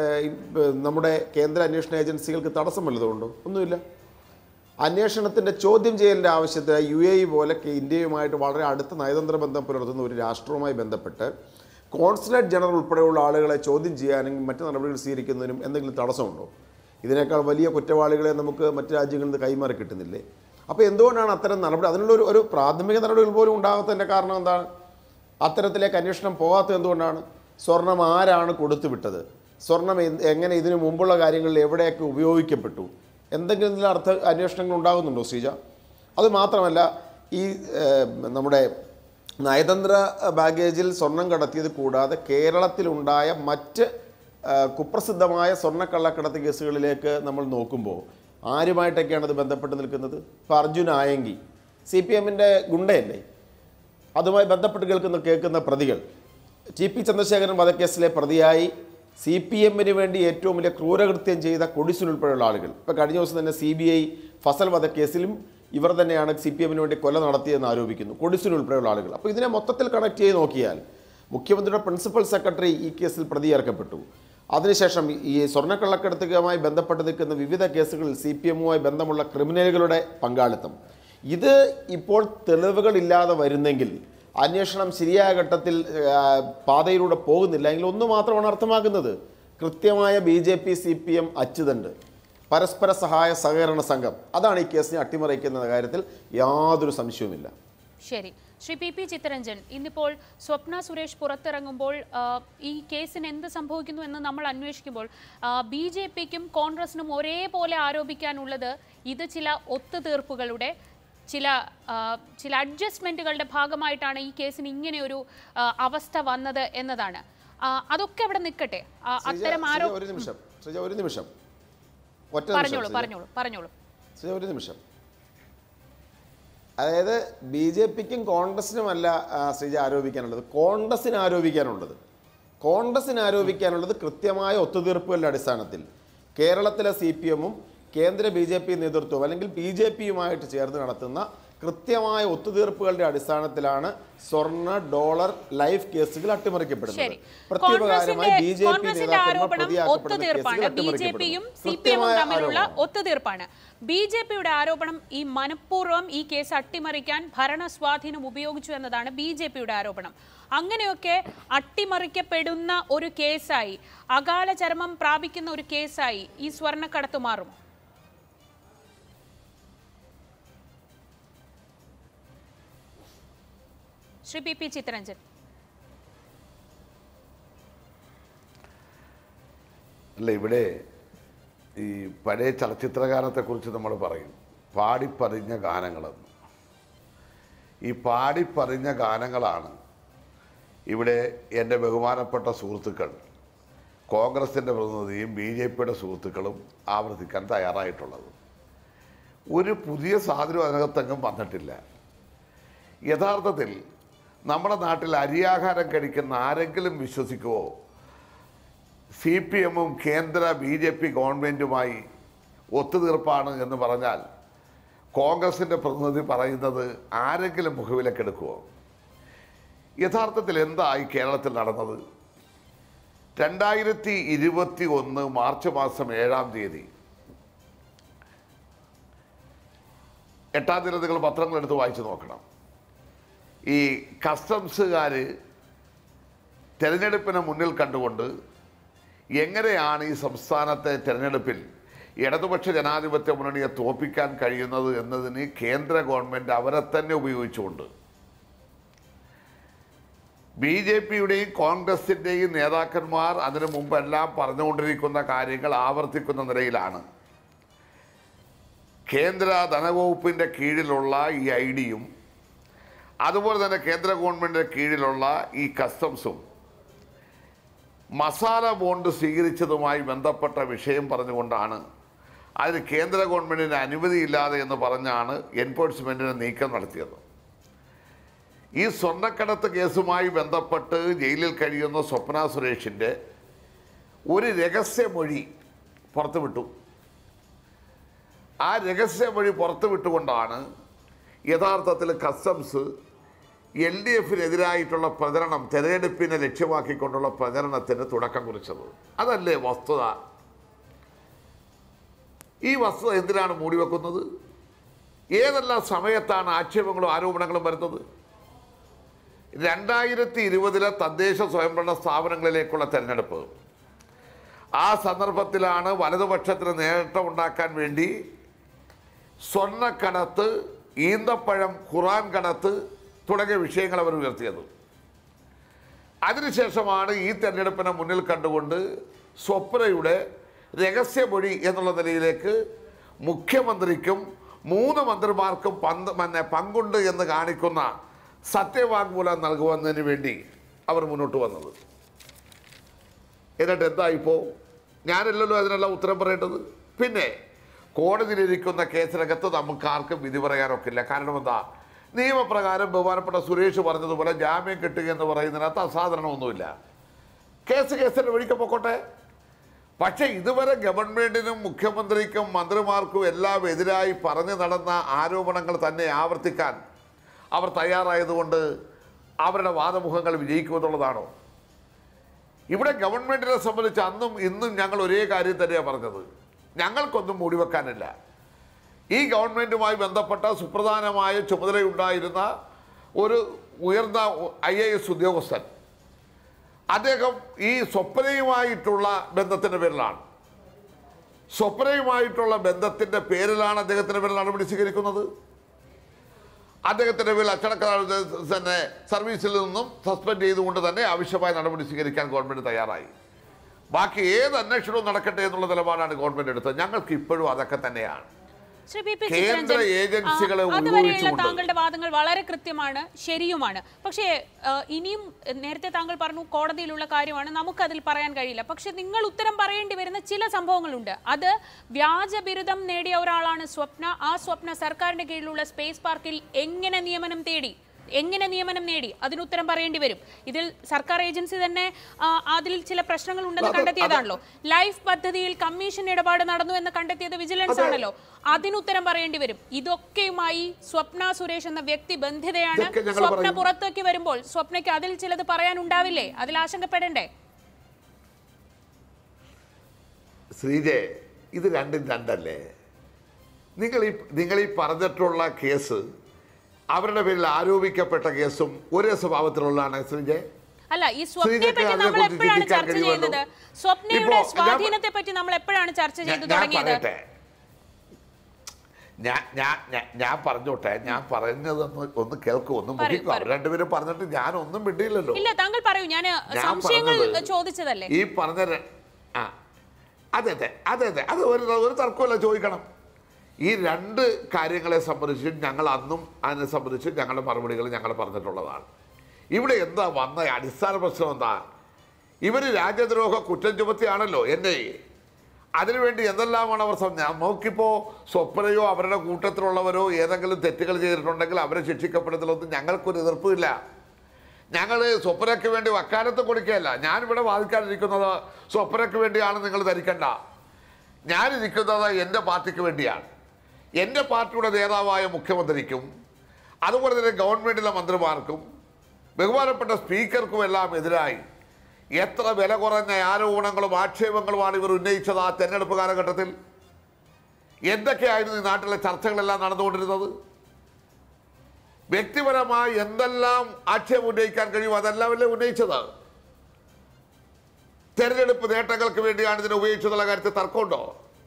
നമ്മുടെ കേന്ദ്ര അന്വേഷണ ഏജൻസികൾക്ക് തടസ്സം വല്ലതുകൊണ്ടോ? ഒന്നുമില്ല. അന്വേഷണത്തിൻ്റെ ചോദ്യം ചെയ്യലിൻ്റെ ആവശ്യത്തിന് യു എ ഇ പോലെ ഇന്ത്യയുമായിട്ട് വളരെ അടുത്ത നയതന്ത്ര ബന്ധം പുലർത്തുന്ന ഒരു രാഷ്ട്രവുമായി ബന്ധപ്പെട്ട് കോൺസുലേറ്റ് ജനറൽ ഉൾപ്പെടെയുള്ള ആളുകളെ ചോദ്യം ചെയ്യാനും മറ്റ് നടപടികൾ സ്വീകരിക്കുന്നതിനും എന്തെങ്കിലും തടസ്സമുണ്ടോ? ഇതിനേക്കാൾ വലിയ കുറ്റവാളികളെ നമുക്ക് മറ്റ് രാജ്യങ്ങളിൽ നിന്ന് കൈമാറി കിട്ടുന്നില്ലേ? അപ്പോൾ എന്തുകൊണ്ടാണ് അത്തരം നടപടി, അതിനുള്ളൊരു ഒരു പ്രാഥമിക നടപടികൾ പോലും ഉണ്ടാകാത്തതിൻ്റെ കാരണം എന്താണ്? അത്തരത്തിലേക്ക് അന്വേഷണം പോകാത്തത് എന്തുകൊണ്ടാണ്? സ്വർണം ആരാണ് കൊടുത്തു വിട്ടത്? സ്വർണം എങ്ങനെ ഇതിനു മുമ്പുള്ള കാര്യങ്ങളിൽ എവിടെയൊക്കെ ഉപയോഗിക്കപ്പെട്ടു? എന്തെങ്കിലും ഇതിൽ അർത്ഥ അന്വേഷണങ്ങൾ ഉണ്ടാകുന്നുണ്ടോ ശ്രീജ? അതുമാത്രമല്ല, ഈ നമ്മുടെ നയതന്ത്ര ബാഗേജിൽ സ്വർണം കടത്തിയത് കൂടാതെ കേരളത്തിലുണ്ടായ മറ്റ് കുപ്രസിദ്ധമായ സ്വർണ്ണക്കള്ളക്കടത്ത് കേസുകളിലേക്ക് നമ്മൾ നോക്കുമ്പോൾ ആരുമായിട്ടൊക്കെയാണ് അത് ബന്ധപ്പെട്ട് നിൽക്കുന്നത്? ഇപ്പോൾ അർജുൻ ആയങ്കി സി പി എമ്മിൻ്റെ ഗുണ്ടയല്ലേ? അതുമായി ബന്ധപ്പെട്ട് കേൾക്കുന്ന കേൾക്കുന്ന പ്രതികൾ, ടി പി ചന്ദ്രശേഖരൻ വധക്കേസിലെ പ്രതിയായി സി പി എമ്മിന് വേണ്ടി ഏറ്റവും വലിയ ക്രൂരകൃത്യം ചെയ്ത കൊടിസുൻ ഉൾപ്പെടെയുള്ള ആളുകൾ. ഇപ്പോൾ കഴിഞ്ഞ ദിവസം തന്നെ സി ബി ഐ ഫസൽ വധക്കേസിലും ഇവർ തന്നെയാണ് സി പി എമ്മിന് വേണ്ടി കൊല നടത്തിയതെന്ന് ആരോപിക്കുന്നു, കൊടിസുൻ ഉൾപ്പെടെയുള്ള ആളുകൾ. അപ്പോൾ ഇതിനെ മൊത്തത്തിൽ കണക്ട് ചെയ്ത് നോക്കിയാൽ മുഖ്യമന്ത്രിയുടെ പ്രിൻസിപ്പൽ സെക്രട്ടറി ഈ കേസിൽ പ്രതി ചേർക്കപ്പെട്ടു. അതിനുശേഷം ഈ സ്വർണ്ണക്കള്ളക്കടത്തുമായി ബന്ധപ്പെട്ട് നിൽക്കുന്ന വിവിധ കേസുകളിൽ സി പി എമ്മുമായി ബന്ധമുള്ള ക്രിമിനലുകളുടെ പങ്കാളിത്തം, ഇത് ഇപ്പോൾ തെളിവുകളില്ലാതെ വരുന്നെങ്കിൽ, അന്വേഷണം ശരിയായ ഘട്ടത്തിൽ പാതയിലൂടെ പോകുന്നില്ല എങ്കിൽ ഒന്ന് മാത്രമാണ് അർത്ഥമാക്കുന്നത്, കൃത്യമായ B J P C P M അച്ചുതണ്ട്, പരസ്പര സഹായ സഹകരണ സംഘം, അതാണ് ഈ കേസിനെ അട്ടിമറിക്കുന്ന കാര്യത്തിൽ യാതൊരു സംശയവുമില്ല.
ശരി. ശ്രീ പി പി ചിത്തരഞ്ജൻ, ഇന്നിപ്പോൾ സ്വപ്ന സുരേഷ് പുറത്തിറങ്ങുമ്പോൾ ഈ കേസിന് എന്ത് സംഭവിക്കുന്നു എന്ന് നമ്മൾ അന്വേഷിക്കുമ്പോൾ ബി ജെ പിക്കും കോൺഗ്രസിനും ഒരേപോലെ ആരോപിക്കാനുള്ളത് ഇത് ചില ഒത്തുതീർപ്പുകളുടെ ചില ചില അഡ്ജസ്റ്റ്മെന്റുകളുടെ ഭാഗമായിട്ടാണ് ഈ കേസിന് ഇങ്ങനെ ഒരു അവസ്ഥ വന്നത് എന്നതാണ്. അതൊക്കെ അവിടെ നിൽക്കട്ടെ. അത്തരം ആരോ
ഒരു നിമിഷം ഒരു നിമിഷം
പറഞ്ഞോളൂ പറഞ്ഞോളൂ പറഞ്ഞോളൂ
ഒരു നിമിഷം. അതായത് ബി ജെ പിക്കും കോൺഗ്രസിനുമല്ല ശ്രീജ ആരോപിക്കാനുള്ളത്, കോൺഗ്രസിന് ആരോപിക്കാനുള്ളത് കോൺഗ്രസിന് ആരോപിക്കാനുള്ളത് കൃത്യമായ ഒത്തുതീർപ്പുകളുടെ അടിസ്ഥാനത്തിൽ കേരളത്തിലെ സി പി എമ്മും കേന്ദ്ര ബി ജെ പി നേതൃത്വവും അല്ലെങ്കിൽ ബി ജെ പിയുമായിട്ട് ചേർന്ന് നടത്തുന്ന കൃത്യമായ ഒത്തുതീർപ്പുകളുടെ അടിസ്ഥാനത്തിലാണ് സ്വർണ്ണ ഡോളർ ലൈഫ് കേസുകൾ അട്ടിമറിക്കപ്പെടുന്നത്. പ്രത്യേകമായി ബി ജെ പി
തമ്മിലുള്ള ഒത്തുതീർപ്പാണ്. ബി ജെ പിയുടെ ആരോപണം ഈ മനഃപൂർവ്വം ഈ കേസ് അട്ടിമറിക്കാൻ ഭരണ സ്വാധീനം ഉപയോഗിച്ചു എന്നതാണ് ബി ജെ പിയുടെ ആരോപണം. അങ്ങനെയൊക്കെ അട്ടിമറിക്കപ്പെടുന്ന ഒരു കേസായി, അകാല ചരമം പ്രാപിക്കുന്ന ഒരു കേസായി ഈ സ്വർണ്ണക്കടത്ത് മാറും. Shri P P Chittaranjan.
അല്ല, ഇവിടെ ഈ പഴയ ചലച്ചിത്രഗാനത്തെക്കുറിച്ച് നമ്മൾ പറയും പാടിപ്പറിഞ്ഞ ഗാനങ്ങളെന്ന്. ഈ പാടിപ്പറിഞ്ഞ ഗാനങ്ങളാണ് ഇവിടെ എൻ്റെ ബഹുമാനപ്പെട്ട സുഹൃത്തുക്കൾ കോൺഗ്രസിൻ്റെ പ്രതിനിധിയും ബി ജെ പിയുടെ സുഹൃത്തുക്കളും ആവർത്തിക്കാൻ തയ്യാറായിട്ടുള്ളത്. ഒരു പുതിയ സാധനം അതിനകത്തെങ്ങും വന്നിട്ടില്ല. യഥാർത്ഥത്തിൽ നമ്മുടെ നാട്ടിൽ അരിയാഹാരം കഴിക്കുന്ന ആരെങ്കിലും വിശ്വസിക്കുമോ സി പി എമ്മും കേന്ദ്ര ബി ജെ പി ഗവൺമെൻറ്റുമായി ഒത്തുതീർപ്പാണ് എന്ന് പറഞ്ഞാൽ കോൺഗ്രസിൻ്റെ പ്രതിനിധി പറയുന്നത് ആരെങ്കിലും മുഖവിലക്കെടുക്കുമോ? യഥാർത്ഥത്തിൽ എന്തായി കേരളത്തിൽ നടന്നത്? രണ്ടായിരത്തി ഇരുപത്തി ഒന്ന് മാർച്ച് മാസം ഏഴാം തീയതി എട്ടാം തീയതി നിങ്ങൾ പത്രങ്ങളെടുത്ത് വായിച്ചു നോക്കണം. ഈ കസ്റ്റംസുകാർ തെരഞ്ഞെടുപ്പിനെ മുന്നിൽ കണ്ടുകൊണ്ട് എങ്ങനെയാണ് ഈ സംസ്ഥാനത്തെ തെരഞ്ഞെടുപ്പിൽ ഇടതുപക്ഷ ജനാധിപത്യ മുന്നണിയെ തോൽപ്പിക്കാൻ കഴിയുന്നത് എന്നതിന് കേന്ദ്ര ഗവൺമെൻറ് അവരെ തന്നെ ഉപയോഗിച്ചുകൊണ്ട് ബി ജെ പിയുടെയും കോൺഗ്രസിൻ്റെയും നേതാക്കന്മാർ അതിനു മുമ്പെല്ലാം പറഞ്ഞുകൊണ്ടിരിക്കുന്ന കാര്യങ്ങൾ ആവർത്തിക്കുന്ന നിലയിലാണ് കേന്ദ്ര ധനവകുപ്പിൻ്റെ കീഴിലുള്ള ഈ ഐ ഡിയും അതുപോലെ തന്നെ കേന്ദ്ര ഗവൺമെൻറ്റിൻ്റെ കീഴിലുള്ള ഈ കസ്റ്റംസും മസാല ബോണ്ട് സ്വീകരിച്ചതുമായി ബന്ധപ്പെട്ട വിഷയം പറഞ്ഞുകൊണ്ടാണ് അതിന് കേന്ദ്ര ഗവൺമെൻറ്റിന് അനുമതിയില്ലാതെ എന്ന് പറഞ്ഞാണ് എൻഫോഴ്സ്മെൻറ്റിന് നീക്കം നടത്തിയത്. ഈ സ്വർണ്ണക്കടത്ത് കേസുമായി ബന്ധപ്പെട്ട് ജയിലിൽ കഴിയുന്ന സ്വപ്ന സുരേഷിൻ്റെ ഒരു രഹസ്യമൊഴി പുറത്തുവിട്ടു. ആ രഹസ്യമൊഴി പുറത്തുവിട്ടുകൊണ്ടാണ് യഥാർത്ഥത്തിൽ കസ്റ്റംസ് എൽ ഡി എഫിനെതിരായിട്ടുള്ള പ്രചരണം, തെരഞ്ഞെടുപ്പിനെ ലക്ഷ്യമാക്കിക്കൊണ്ടുള്ള പ്രചരണത്തിന് തുടക്കം കുറിച്ചത്. അതല്ലേ വസ്തുത? ഈ വസ്തുത എന്തിനാണ് മൂടിവെക്കുന്നത്? ഏതെല്ലാം സമയത്താണ് ആക്ഷേപങ്ങളും ആരോപണങ്ങളും വരുന്നത്? രണ്ടായിരത്തി ഇരുപതിലെ തദ്ദേശ സ്വയംഭരണ സ്ഥാപനങ്ങളിലേക്കുള്ള തെരഞ്ഞെടുപ്പ്. ആ സന്ദർഭത്തിലാണ് വലതുപക്ഷത്തിന് നേട്ടം ഉണ്ടാക്കാൻ വേണ്ടി സ്വർണ്ണക്കടത്ത്, ഈന്തപ്പഴം, ഖുറാൻ കടത്ത് തുടങ്ങിയ വിഷയങ്ങൾ അവർ ഉയർത്തിയത്. അതിനുശേഷമാണ് ഈ തെരഞ്ഞെടുപ്പിനെ മുന്നിൽ കണ്ടുകൊണ്ട് സ്വപ്നയുടെ രഹസ്യമൊഴി എന്നുള്ള നിലയിലേക്ക് മുഖ്യമന്ത്രിക്കും മൂന്ന് മന്ത്രിമാർക്കും പന്ത് മന്നെ പങ്കുണ്ട് എന്ന് കാണിക്കുന്ന സത്യവാങ്മൂലം നൽകുന്നതിന് വേണ്ടി അവർ മുന്നോട്ട് വന്നത്. എന്നിട്ട് എന്തായിപ്പോൾ? ഞാനല്ലല്ലോ അതിനെല്ലാം ഉത്തരം പറയേണ്ടത്. പിന്നെ കോടതിയിലിരിക്കുന്ന കേസിനകത്ത് നമുക്ക് ആർക്കും വിധി പറയാനൊക്കില്ല. കാരണം എന്താ? നിയമപ്രകാരം ബഹുമാനപ്പെട്ട സുരേഷ് പറഞ്ഞതുപോലെ ജാമ്യം കിട്ടുക എന്ന് പറയുന്നതിനകത്ത് അസാധാരണമൊന്നുമില്ല. കേസ് കേസിൻ്റെ വഴിക്ക് പൊക്കോട്ടെ. പക്ഷേ ഇതുവരെ ഗവൺമെൻറ്റിനും മുഖ്യമന്ത്രിക്കും മന്ത്രിമാർക്കും എല്ലാം എതിരായി പറഞ്ഞു നടന്ന ആരോപണങ്ങൾ തന്നെ ആവർത്തിക്കാൻ അവർ തയ്യാറായതുകൊണ്ട് അവരുടെ വാദമുഖങ്ങൾ വിജയിക്കുമെന്നുള്ളതാണോ? ഇവിടെ ഗവൺമെൻറ്റിനെ സംബന്ധിച്ച് അന്നും ഇന്നും ഞങ്ങൾ ഒരേ കാര്യം തന്നെയാണ് പറഞ്ഞത്. ഞങ്ങൾക്കൊന്നും മൂടിവെക്കാനില്ല. ഈ ഗവൺമെൻറ്റുമായി ബന്ധപ്പെട്ട സുപ്രധാനമായ ചുമതലയുണ്ടായിരുന്ന ഒരു ഉയർന്ന ഐ എ എസ് ഉദ്യോഗസ്ഥൻ, അദ്ദേഹം ഈ സ്വപ്നയുമായിട്ടുള്ള ബന്ധത്തിൻ്റെ പേരിലാണ് സ്വപ്നയുമായിട്ടുള്ള ബന്ധത്തിൻ്റെ പേരിലാണ് അദ്ദേഹത്തിൻ്റെ പേരിൽ നടപടി സ്വീകരിക്കുന്നത്. അദ്ദേഹത്തിൻ്റെ പേരിൽ അച്ചടക്ക തന്നെ സർവീസിൽ നിന്നും സസ്പെൻഡ് ചെയ്തുകൊണ്ട് തന്നെ ആവശ്യമായ നടപടി സ്വീകരിക്കാൻ ഗവൺമെൻറ് തയ്യാറായി. ബാക്കി ഏത് അന്വേഷണവും നടക്കട്ടെ എന്നുള്ള നിലപാടാണ് ഗവൺമെൻറ് എടുത്തത്. ഞങ്ങൾക്ക് ഇപ്പോഴും അതൊക്കെ തന്നെയാണ്. കേന്ദ്ര ഏജൻസികളെ
അതുവരെയുള്ള താങ്കളുടെ വാദങ്ങൾ വളരെ കൃത്യമാണ്, ശരിയുമാണ്. പക്ഷേ ഇനിയും നേരത്തെ താങ്കൾ പറഞ്ഞു കോടതിയിലുള്ള കാര്യമാണ്, നമുക്കതിൽ പറയാൻ കഴിയില്ല. പക്ഷെ നിങ്ങൾ ഉത്തരം പറയേണ്ടി വരുന്ന ചില സംഭവങ്ങളുണ്ട്. അത് വ്യാജ ബിരുദം നേടിയ ഒരാളാണ് സ്വപ്ന. ആ സ്വപ്ന സർക്കാരിന്റെ കീഴിലുള്ള സ്പേസ് പാർക്കിൽ എങ്ങനെ നിയമനം തേടി, എങ്ങനെ നിയമനം നേടി, അതിന് ഉത്തരം പറയേണ്ടി വരും. ഇതിൽ സർക്കാർ ഏജൻസി തന്നെ അതിൽ ചില പ്രശ്നങ്ങൾ ഉണ്ടെന്ന് കണ്ടെത്തിയതാണല്ലോ. ലൈഫ് പദ്ധതിയിൽ കമ്മീഷൻ ഇടപാട് നടന്നു എന്ന് കണ്ടെത്തിയത് വിജിലൻസ് ആണല്ലോ, അതിനുത്തരം പറയേണ്ടി വരും. ഇതൊക്കെയുമായി സ്വപ്ന സുരേഷ് എന്ന വ്യക്തി ബന്ധിതയാണ്. സ്വപ്ന പുറത്തേക്ക് വരുമ്പോൾ സ്വപ്നയ്ക്ക് അതിൽ ചിലത് പറയാനുണ്ടാവില്ലേ? അതിൽ ആശങ്കപ്പെടേണ്ടേ?
ശ്രീജെ, ഇത് രണ്ടും രണ്ടല്ലേ. നിങ്ങൾ ഈ നിങ്ങൾ ഈ പറഞ്ഞിട്ടുള്ള കേസ്, അവരുടെ പേരിൽ ആരോപിക്കപ്പെട്ട കേസും ഒരേ സ്വഭാവത്തിലുള്ളതാണ് ശ്രീജയ്.
അല്ല, ഈ സ്വപ്നയെ പറ്റി നമ്മൾ എപ്പോഴാണ് ചർച്ച ചെയ്യുന്നത്? സ്വപ്നയുടെ സ്വാധീനത്തെ പറ്റി നമ്മൾ എപ്പോഴാണ് ചർച്ച ചെയ്തു തുടങ്ങിയത്?
ഞാൻ ഞാൻ ഞാൻ പറഞ്ഞോട്ടെ, ഞാൻ പറഞ്ഞതൊന്ന് ഒന്ന് കേൾക്കും, ഒന്ന് മുഖിക്കും. അവർ രണ്ടുപേരും പറഞ്ഞിട്ട് ഞാൻ ഒന്നും വിട്ടില്ലല്ലോ.
ഇല്ല, താങ്കൾ പറയൂ. ഞാൻ സംശയങ്ങൾ ചോദിച്ചതല്ലേ
ഈ പറഞ്ഞ. ആ അതെ അതെ അതെ അതെ അത് ഒരു ഒരു തർക്കമല്ല, ചോദിക്കണം. ഈ രണ്ട് കാര്യങ്ങളെ സംബന്ധിച്ച് ഞങ്ങൾ അന്നും അതിനെ സംബന്ധിച്ച് ഞങ്ങളുടെ മറുപടികൾ ഞങ്ങൾ പറഞ്ഞിട്ടുള്ളതാണ്. ഇവിടെ എന്താ വന്ന അടിസ്ഥാന പ്രശ്നം എന്താ? ഇവർ രാജ്യദ്രോഹ കുറ്റം ചുമത്തിയാണല്ലോ എന്നെ. അതിനുവേണ്ടി എന്തെല്ലാമാണ് അവർ നോക്കിപ്പോൾ സ്വപ്നയോ അവരുടെ കൂട്ടത്തിലുള്ളവരോ ഏതെങ്കിലും തെറ്റുകൾ ചെയ്തിട്ടുണ്ടെങ്കിൽ അവരെ ശിക്ഷിക്കപ്പെടുന്നതിലൊന്നും ഞങ്ങൾക്കൊരു എതിർപ്പില്ല. ഞങ്ങൾ സ്വപ്നയ്ക്ക് വേണ്ടി വക്കാലത്ത് കൊടുക്കുകയല്ല. ഞാനിവിടെ വാദിക്കാനിരിക്കുന്നത് സ്വപ്നയ്ക്ക് വേണ്ടിയാണ്, നിങ്ങൾ ധരിക്കണ്ട. ഞാനിരിക്കുന്നത് എൻ്റെ പാർട്ടിക്ക് വേണ്ടിയാണ്. എൻ്റെ പാർട്ടിയുടെ നേതാവായ മുഖ്യമന്ത്രിക്കും അതുപോലെ തന്നെ ഗവൺമെൻറ്റിലെ മന്ത്രിമാർക്കും ബഹുമാനപ്പെട്ട സ്പീക്കർക്കും എല്ലാം എതിരായി എത്ര വില കുറഞ്ഞ ആരോപണങ്ങളും ആക്ഷേപങ്ങളുമാണ് ഇവർ ഉന്നയിച്ചത്. ആ തെരഞ്ഞെടുപ്പ് കാലഘട്ടത്തിൽ എന്തൊക്കെയായിരുന്നു ഈ നാട്ടിലെ ചർച്ചകളെല്ലാം നടന്നുകൊണ്ടിരുന്നത്? വ്യക്തിപരമായി എന്തെല്ലാം ആക്ഷേപം ഉന്നയിക്കാൻ കഴിയും അതെല്ലാം അല്ലേ ഉന്നയിച്ചത്. തെരഞ്ഞെടുപ്പ് നേട്ടങ്ങൾക്ക് വേണ്ടിയാണ് ഇതിനെ ഉപയോഗിച്ചതുള്ള കാര്യത്തിൽ തർക്കമുണ്ടോ?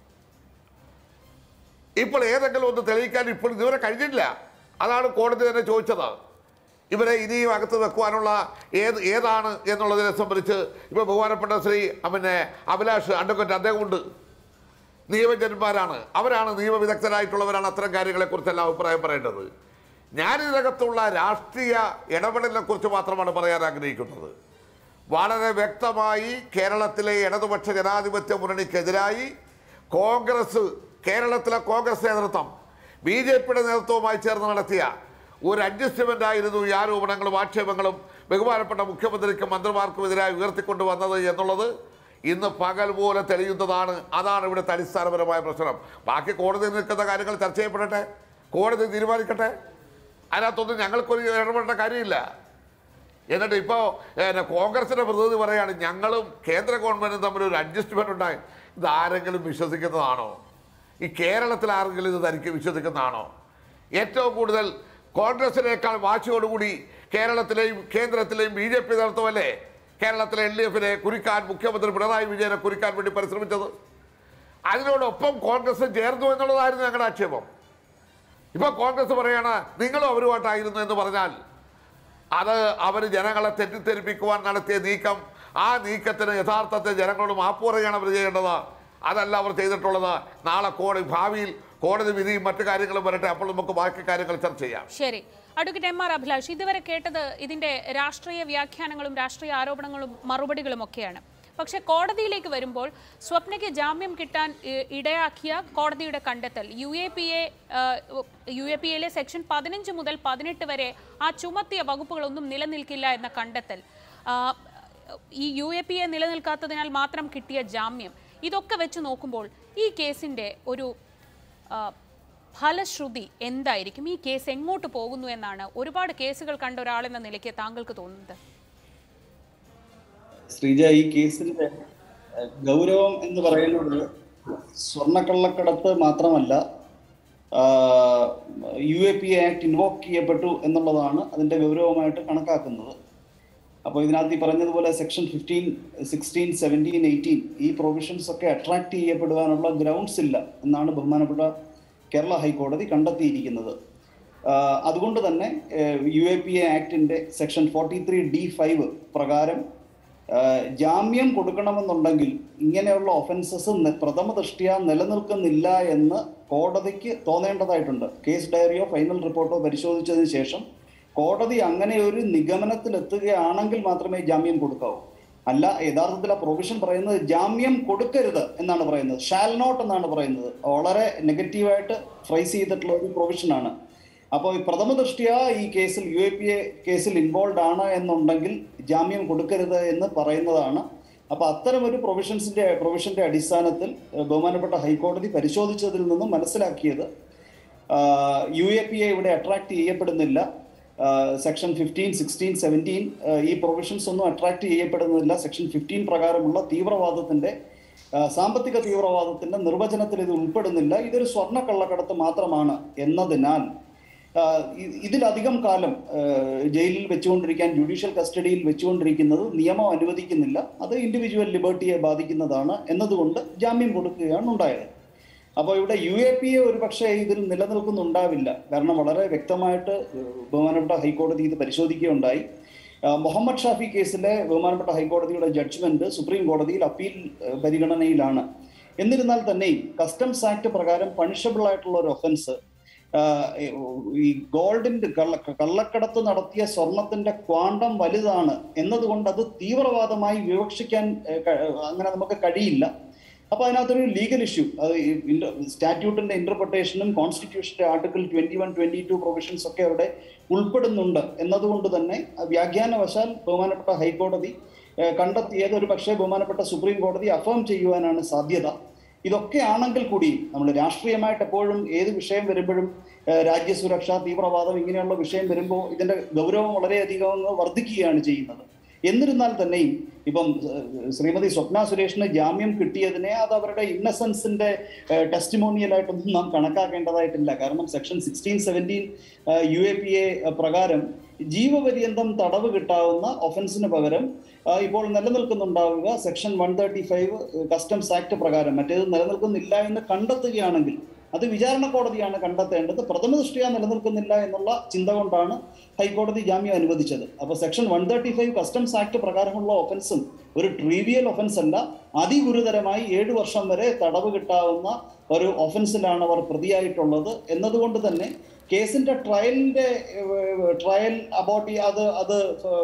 ഇപ്പോൾ ഏതെങ്കിലും ഒന്ന് തെളിയിക്കാൻ ഇപ്പോൾ ഇതുവരെ കഴിഞ്ഞില്ല. അതാണ് കോടതി തന്നെ ചോദിച്ചത്. ഇവരെ ഇനിയും അകത്ത് വെക്കുവാനുള്ള ഏത് ഏതാണ് എന്നുള്ളതിനെ സംബന്ധിച്ച് ഇപ്പോൾ ബഹുമാനപ്പെട്ട ശ്രീ പിന്നെ അഭിലാഷ് അഡ്വക്കേറ്റ് അദ്ദേഹമുണ്ട്. നിയമജ്ഞന്മാരാണ്, അവരാണ് നിയമവിദഗ്ധരായിട്ടുള്ളവരാണ് അത്തരം കാര്യങ്ങളെക്കുറിച്ചെല്ലാം അഭിപ്രായം പറയേണ്ടത്. ഞാനിതിനകത്തുള്ള രാഷ്ട്രീയ ഇടപെടലിനെ കുറിച്ച് മാത്രമാണ് പറയാൻ ആഗ്രഹിക്കുന്നത്. വളരെ വ്യക്തമായി കേരളത്തിലെ ഇടതുപക്ഷ ജനാധിപത്യ മുന്നണിക്കെതിരായി കോൺഗ്രസ്, കേരളത്തിലെ കോൺഗ്രസ് നേതൃത്വം ബി ജെ പിയുടെ നേതൃത്വവുമായി ചേർന്ന് നടത്തിയ ഒരു അഡ്ജസ്റ്റ്മെൻ്റ് ആയിരുന്നു ഈ ആരോപണങ്ങളും ആക്ഷേപങ്ങളും ബഹുമാനപ്പെട്ട മുഖ്യമന്ത്രിക്കും മന്ത്രിമാർക്കും എതിരായി ഉയർത്തിക്കൊണ്ടു വന്നത് എന്നുള്ളത് ഇന്ന് പകൽ പോലെ തെളിയുന്നതാണ്. അതാണ് ഇവിടുത്തെ അടിസ്ഥാനപരമായ പ്രശ്നം. ബാക്കി കോടതി നിൽക്കുന്ന കാര്യങ്ങൾ ചർച്ച ചെയ്യപ്പെടട്ടെ, കോടതി തീരുമാനിക്കട്ടെ. അതിനകത്തൊന്നും ഞങ്ങൾക്കൊരു ഇടപെടേണ്ട കാര്യമില്ല. എന്നിട്ട് ഇപ്പോൾ കോൺഗ്രസിൻ്റെ പ്രതിനിധി പറയുകയാണ് ഞങ്ങളും കേന്ദ്ര ഗവൺമെൻറ്റും തമ്മിൽ ഒരു അഡ്ജസ്റ്റ്മെൻ്റ് ഉണ്ടായി. ഇതാരെങ്കിലും വിശ്വസിക്കുന്നതാണോ? ഈ കേരളത്തിൽ ആരെങ്കിലും ഇത് ധരിക്കും വിശ്വസിക്കുന്നതാണോ? ഏറ്റവും കൂടുതൽ കോൺഗ്രസിനേക്കാൾ വാശിയോടുകൂടി കേരളത്തിലെയും കേന്ദ്രത്തിലെയും ബി ജെ പി നേതൃത്വമല്ലേ കേരളത്തിലെ എൽ ഡി എഫിനെ കുറിക്കാൻ, മുഖ്യമന്ത്രി പിണറായി വിജയനെ കുറിക്കാൻ വേണ്ടി പരിശ്രമിച്ചത്. അതിനോടൊപ്പം കോൺഗ്രസ് ചേർന്നു എന്നുള്ളതായിരുന്നു ഞങ്ങളുടെ ആക്ഷേപം. ഇപ്പോൾ കോൺഗ്രസ് പറയുകയാണ് നിങ്ങളും അവരുമായിട്ടായിരുന്നു എന്ന് പറഞ്ഞാൽ അത് അവർ ജനങ്ങളെ തെറ്റിദ്ധരിപ്പിക്കുവാൻ നടത്തിയ നീക്കം. ആ നീക്കത്തിന് യഥാർത്ഥത്തിൽ ജനങ്ങളോട് മാപ്പ് പറയുകയാണ് അവർ ചെയ്യേണ്ടത്. അതല്ല അവർ ചെയ്തിട്ടുള്ളത്. നാളെ കോടതി ഭാവിയിൽ കോടതി വിധിയും മറ്റു കാര്യങ്ങളും വരട്ടെ, അപ്പോൾ നമുക്ക് ബാക്കി കാര്യങ്ങൾ ചർച്ച ചെയ്യാം.
ശരി, അഡ്വക്കേറ്റ് എം ആർ അഭിലാഷ്, ഇതുവരെ കേട്ടത് ഇതിന്റെ രാഷ്ട്രീയ വ്യാഖ്യാനങ്ങളും രാഷ്ട്രീയ ആരോപണങ്ങളും മറുപടികളും ഒക്കെയാണ്. പക്ഷെ കോടതിയിലേക്ക് വരുമ്പോൾ സ്വപ്നയ്ക്ക് ജാമ്യം കിട്ടാൻ ഇടയാക്കിയ കോടതിയുടെ കണ്ടെത്തൽ U A P A U A P എയിലെ സെക്ഷൻ പതിനഞ്ച് മുതൽ പതിനെട്ട് വരെ ആ ചുമത്തിയ വകുപ്പുകളൊന്നും നിലനിൽക്കില്ല എന്ന കണ്ടെത്തൽ, ഈ യു എ പി എ നിലനിൽക്കാത്തതിനാൽ മാത്രം കിട്ടിയ ജാമ്യം, ഇതൊക്കെ വെച്ച് നോക്കുമ്പോൾ ഈ കേസിൻ്റെ ഒരു ഫലശ്രുതി എന്തായിരിക്കും? ഈ കേസ് എങ്ങോട്ട് പോകുന്നു എന്നാണ് ഒരുപാട് കേസുകൾ കണ്ട ഒരാളെന്ന നിലയ്ക്ക് താങ്കൾക്ക് തോന്നുന്നത്?
ശ്രീജ, ഈ കേസിന്റെ ഗൗരവം എന്ന് പറയുന്നത് സ്വർണ്ണക്കള്ളക്കടത്ത് മാത്രമല്ല, U A P A act invoke ചെയ്യപ്പെട്ടു എന്നുള്ളതാണ് അതിന്റെ ഗൗരവമായിട്ട് കണക്കാക്കുന്നത്. അപ്പോൾ ഇതിനകത്ത് ഈ പറഞ്ഞതുപോലെ section fifteen sixteen seventeen eighteen ഈ പ്രൊവിഷൻസ് ഒക്കെ അട്രാക്ട് ചെയ്യപ്പെടുവാനുള്ള ഗ്രൗണ്ട്സ് ഇല്ല എന്നാണ് ബഹുമാനപ്പെട്ട കേരള ഹൈക്കോടതി കണ്ടെത്തിയിരിക്കുന്നത്. അതുകൊണ്ട് തന്നെ യു എ പി എ ആക്ടിൻ്റെ section forty three D five പ്രകാരം ജാമ്യം കൊടുക്കണമെന്നുണ്ടെങ്കിൽ ഇങ്ങനെയുള്ള ഒഫൻസസ് പ്രഥമ ദൃഷ്ട്യാ നിലനിൽക്കുന്നില്ല എന്ന് കോടതിക്ക് തോന്നേണ്ടതായിട്ടുണ്ട്. കേസ് ഡയറിയോ ഫൈനൽ റിപ്പോർട്ടോ പരിശോധിച്ചതിന് ശേഷം കോടതി അങ്ങനെ ഒരു നിഗമനത്തിലെത്തുകയാണെങ്കിൽ മാത്രമേ ജാമ്യം കൊടുക്കാവൂ. അല്ല, യഥാർത്ഥത്തിൽ ആ പ്രൊവിഷൻ പറയുന്നത് ജാമ്യം കൊടുക്കരുത് എന്നാണ് പറയുന്നത്, ഷാൽ നോട്ട് എന്നാണ് പറയുന്നത്. വളരെ നെഗറ്റീവായിട്ട് ഫ്രൈസ് ചെയ്തിട്ടുള്ള ഒരു പ്രൊവിഷനാണ്. അപ്പോൾ പ്രഥമ ദൃഷ്ട്യാ ഈ കേസിൽ യു എ പി എ കേസിൽ ഇൻവോൾവ് ആണ് എന്നുണ്ടെങ്കിൽ ജാമ്യം കൊടുക്കരുത് എന്ന് പറയുന്നതാണ്. അപ്പോൾ അത്തരം ഒരു പ്രൊവിഷൻസിൻ്റെ പ്രൊവിഷൻ്റെ അടിസ്ഥാനത്തിൽ ബഹുമാനപ്പെട്ട ഹൈക്കോടതി പരിശോധിച്ചതിൽ നിന്നും മനസ്സിലാക്കിയത് യു എ പി എ ഇവിടെ അട്രാക്ട് ചെയ്യപ്പെടുന്നില്ല. സെക്ഷൻ ഫിഫ്റ്റീൻ സിക്സ്റ്റീൻ സെവൻറ്റീൻ ഈ പ്രൊവിഷൻസ് ഒന്നും അട്രാക്ട് ചെയ്യപ്പെടുന്നില്ല. സെക്ഷൻ ഫിഫ്റ്റീൻ പ്രകാരമുള്ള തീവ്രവാദത്തിൻ്റെ സാമ്പത്തിക തീവ്രവാദത്തിൻ്റെ നിർവചനത്തിൽ ഇത് ഉൾപ്പെടുന്നില്ല. ഇതൊരു സ്വർണ്ണ കള്ളക്കടത്ത് മാത്രമാണ് എന്നതിനാൽ ഇതിലധികം കാലം ജയിലിൽ വെച്ചുകൊണ്ടിരിക്കാൻ, ജുഡീഷ്യൽ കസ്റ്റഡിയിൽ വെച്ചുകൊണ്ടിരിക്കുന്നത് നിയമം അനുവദിക്കുന്നില്ല. അത് ഇൻഡിവിജ്വൽ ലിബർട്ടിയെ ബാധിക്കുന്നതാണ് എന്നതുകൊണ്ട് ജാമ്യം കൊടുക്കുകയാണ് ഉണ്ടായത്. അപ്പോൾ ഇവിടെ യു എ പി എ ഒരു പക്ഷേ ഇതിൽ നിലനിൽക്കുന്നുണ്ടാവില്ല. കാരണം വളരെ വ്യക്തമായിട്ട് ബഹുമാനപ്പെട്ട ഹൈക്കോടതി ഇത് പരിശോധിക്കുകയുണ്ടായി. മുഹമ്മദ് ഷാഫി കേസിലെ ബഹുമാനപ്പെട്ട ഹൈക്കോടതിയുടെ ജഡ്ജ്മെന്റ് സുപ്രീം കോടതിയിൽ അപ്പീൽ പരിഗണനയിലാണ്. എന്നിരുന്നാൽ തന്നെയും കസ്റ്റംസ് ആക്ട് പ്രകാരം പണിഷബിൾ ആയിട്ടുള്ള ഒരു ഒഫൻസ് ഈ ഗോൾഡിന്റെ കള്ള കള്ളക്കടത്ത് നടത്തിയ സ്വർണത്തിന്റെ ക്വാണ്ടം വലുതാണ് എന്നതുകൊണ്ട് അത് തീവ്രവാദമായി വിവക്ഷിക്കാൻ അങ്ങനെ നമുക്ക് കഴിയില്ല. അപ്പോൾ അതിനകത്തൊരു ലീഗൽ ഇഷ്യൂ, അത് സ്റ്റാറ്റ്യൂട്ടിന്റെ ഇന്റർപ്രിട്ടേഷനും കോൺസ്റ്റിറ്റ്യൂഷന്റെ article twenty one twenty two provisions ഒക്കെ അവിടെ ഉൾപ്പെടുന്നുണ്ട് എന്നതുകൊണ്ട് തന്നെ വ്യാഖ്യാനവശാൽ ബഹുമാനപ്പെട്ട ഹൈക്കോടതി കണ്ടെത്തിയത് ഒരു പക്ഷേ ബഹുമാനപ്പെട്ട സുപ്രീം കോടതി അഫേം ചെയ്യുവാനാണ് സാധ്യത. ഇതൊക്കെ ആണെങ്കിൽ കൂടി നമ്മൾ രാഷ്ട്രീയമായിട്ട് എപ്പോഴും ഏത് വിഷയം വരുമ്പോഴും രാജ്യസുരക്ഷ, തീവ്രവാദം ഇങ്ങനെയുള്ള വിഷയം വരുമ്പോൾ ഇതിൻ്റെ ഗൗരവം വളരെയധികം വർദ്ധിക്കുകയാണ് ചെയ്യുന്നത്. എന്നിരുന്നാൽ തന്നെയും ഇപ്പം ശ്രീമതി സ്വപ്ന സുരേഷിന് ജാമ്യം കിട്ടിയതിനെ അത് അവരുടെ ഇന്നസെൻസിന്റെ ടെസ്റ്റിമോണിയലായിട്ടൊന്നും നാം കണക്കാക്കേണ്ടതായിട്ടില്ല. കാരണം section sixteen seventeen U A P A പ്രകാരം ജീവപര്യന്തം തടവ് കിട്ടാവുന്ന ഒഫൻസിന് പകരം ഇപ്പോൾ നിലനിൽക്കുന്നുണ്ടാവുക section one thirty five customs act പ്രകാരം. മറ്റേത് നിലനിൽക്കുന്നില്ല എന്ന് കണ്ടെത്തുകയാണെങ്കിൽ അത് വിചാരണ കോടതിയാണ് കണ്ടെത്തേണ്ടത്. പ്രഥമ ദൃഷ്ട്യാ നിലനിൽക്കുന്നില്ല എന്നുള്ള ചിന്ത കൊണ്ടാണ് ഹൈക്കോടതി ജാമ്യം അനുവദിച്ചത്. അപ്പോൾ section one thirty five customs act പ്രകാരമുള്ള ഒഫൻസും ഒരു ട്രീവിയൽ ഒഫൻസ് അല്ല, അതിഗുരുതരമായി ഏഴു വർഷം വരെ തടവ് കിട്ടാവുന്ന ഒരു ഒഫൻസിലാണ് അവർ പ്രതിയായിട്ടുള്ളത്. എന്നതുകൊണ്ട് തന്നെ കേസിന്റെ ട്രയലിന്റെ ട്രയൽ അബോട്ട് അത് അത്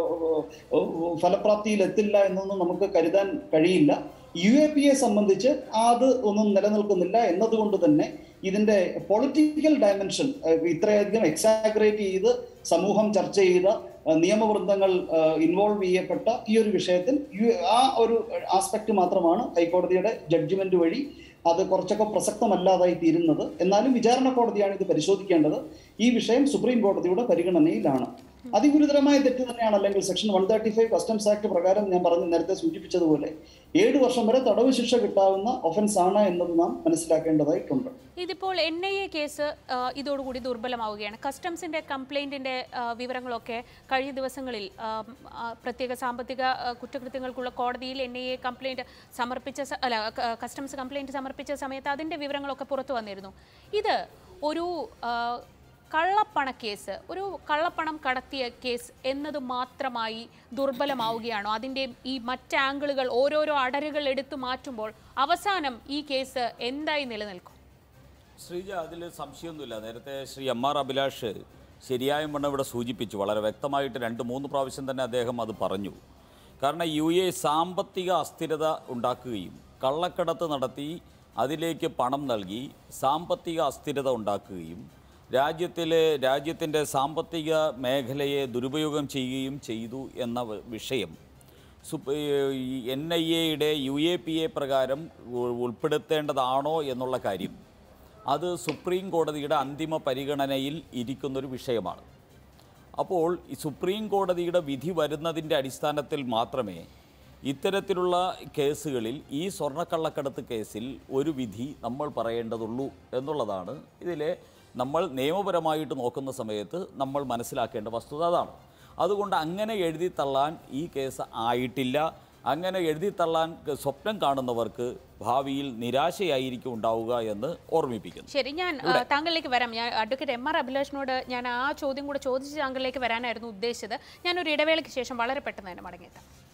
ഫലപ്രാപ്തിയിൽ എത്തില്ല എന്നൊന്നും നമുക്ക് കരുതാൻ കഴിയില്ല. യു എ പി എ സംബന്ധിച്ച് അത് ഒന്നും നിലനിൽക്കുന്നില്ല എന്നതുകൊണ്ട് തന്നെ ഇതിന്റെ പൊളിറ്റിക്കൽ ഡയമെൻഷൻ ഇത്രയധികം എക്സാഗ്രേറ്റ് ചെയ്ത് സമൂഹം ചർച്ച ചെയ്ത നിയമവൃന്ദങ്ങൾ ഇൻവോൾവ് ചെയ്യപ്പെട്ട ഈ ഒരു വിഷയത്തിൽ ആ ഒരു ആസ്പെക്ട് മാത്രമാണ് ഹൈക്കോടതിയുടെ ജഡ്ജ്മെന്റ് വഴി അത് കുറച്ചൊക്കെ പ്രസക്തമല്ലാതായി തീരുന്നത്. എന്നാലും വിചാരണ കോടതിയാണ് ഇത് പരിശോധിക്കേണ്ടത്. ഈ വിഷയം സുപ്രീം കോടതിയുടെ പരിഗണനയിലാണ്. അതിഗുരുതരമായ തെറ്റ് തന്നെയാണ്. അല്ലെങ്കിൽ section one thirty five customs act പ്രകാരം ഞാൻ പറഞ്ഞ് നേരത്തെ സൂചിപ്പിച്ചതുപോലെ ഏഴു വർഷം വരെ തടവ് ശിക്ഷ കിട്ടാവുന്ന ഒഫൻസ് ആണ് എന്നത് നാം മനസ്സിലാക്കേണ്ടതായിട്ടുണ്ട്.
ഇതിപ്പോൾ എൻ ഐ എ കേസ് ഇതോടുകൂടി ദുർബലമാവുകയാണ്. കസ്റ്റംസിന്റെ കംപ്ലൈന്റിന്റെ വിവരങ്ങളൊക്കെ കഴിഞ്ഞ ദിവസങ്ങളിൽ പ്രത്യേക സാമ്പത്തിക കുറ്റകൃത്യങ്ങൾക്കുള്ള കോടതിയിൽ എൻ ഐ എ കംപ്ലൈന്റ് സമർപ്പിച്ച അല്ല കസ്റ്റംസ് കംപ്ലൈന്റ് സമർപ്പിച്ച സമയത്ത് അതിന്റെ വിവരങ്ങളൊക്കെ പുറത്തു വന്നിരുന്നു. ഇത് ഒരു കള്ളപ്പണ കേസ്, ഒരു കള്ളപ്പണം കടത്തിയ കേസ് എന്നത് മാത്രമായി ദുർബലമാവുകയാണോ? അതിൻ്റെ ഈ മറ്റ് ആംഗിളുകൾ ഓരോരോ അടരുകൾ എടുത്തു മാറ്റുമ്പോൾ അവസാനം ഈ കേസ് എന്തായി നിലനിൽക്കും?
ശ്രീജ, അതിൽ സംശയമൊന്നുമില്ല. നേരത്തെ ശ്രീ എം ആർ അഭിലാഷ് ശരിയായ വണ്ണം ഇവിടെ സൂചിപ്പിച്ചു. വളരെ വ്യക്തമായിട്ട് രണ്ട് മൂന്ന് പ്രാവശ്യം തന്നെ അദ്ദേഹം അത് പറഞ്ഞു. കാരണം യു എ സാമ്പത്തിക അസ്ഥിരത ഉണ്ടാക്കുകയും കള്ളക്കടത്ത് നടത്തി അതിലേക്ക് പണം നൽകി സാമ്പത്തിക അസ്ഥിരത ഉണ്ടാക്കുകയും രാജ്യത്തിലെ രാജ്യത്തിൻ്റെ സാമ്പത്തിക മേഖലയെ ദുരുപയോഗം ചെയ്യുകയും ചെയ്തു എന്ന വിഷയം എൻ ഐ എയുടെ യു എ പി എ പ്രകാരം ഉൾപ്പെടുത്തേണ്ടതാണോ എന്നുള്ള കാര്യം അത് സുപ്രീം കോടതിയുടെ അന്തിമ പരിഗണനയിൽ ഇരിക്കുന്നൊരു വിഷയമാണ്. അപ്പോൾ ഈ സുപ്രീം കോടതിയുടെ വിധി വരുന്നതിൻ്റെ അടിസ്ഥാനത്തിൽ മാത്രമേ ഇത്തരത്തിലുള്ള കേസുകളിൽ ഈ സ്വർണ്ണക്കള്ളക്കടത്ത് കേസിൽ ഒരു വിധി നമ്മൾ പറയേണ്ടതുള്ളൂ എന്നുള്ളതാണ് ഇതിലെ നമ്മൾ നിയമപരമായിട്ട് നോക്കുന്ന സമയത്ത് നമ്മൾ മനസ്സിലാക്കേണ്ട വസ്തുത അതാണ്. അതുകൊണ്ട് അങ്ങനെ എഴുതി തള്ളാൻ ഈ കേസ് ആയിട്ടില്ല. അങ്ങനെ എഴുതിത്തള്ളാൻ സ്വപ്നം കാണുന്നവർക്ക് ഭാവിയിൽ നിരാശയായിരിക്കും ഉണ്ടാവുക എന്ന് ഓർമ്മിപ്പിക്കുന്നു.
ശരി, ഞാൻ താങ്കളിലേക്ക് വരാം. ഞാൻ അഡ്വക്കേറ്റ് എം ആർ അഭിലാഷിനോട് ഞാൻ ആ ചോദ്യം കൂടെ ചോദിച്ച് താങ്കളിലേക്ക് വരാനായിരുന്നു ഉദ്ദേശിച്ചത്. ഞാനൊരു ഇടവേളയ്ക്ക് ശേഷം വളരെ പെട്ടെന്ന് തന്നെ മടങ്ങിയെത്താം.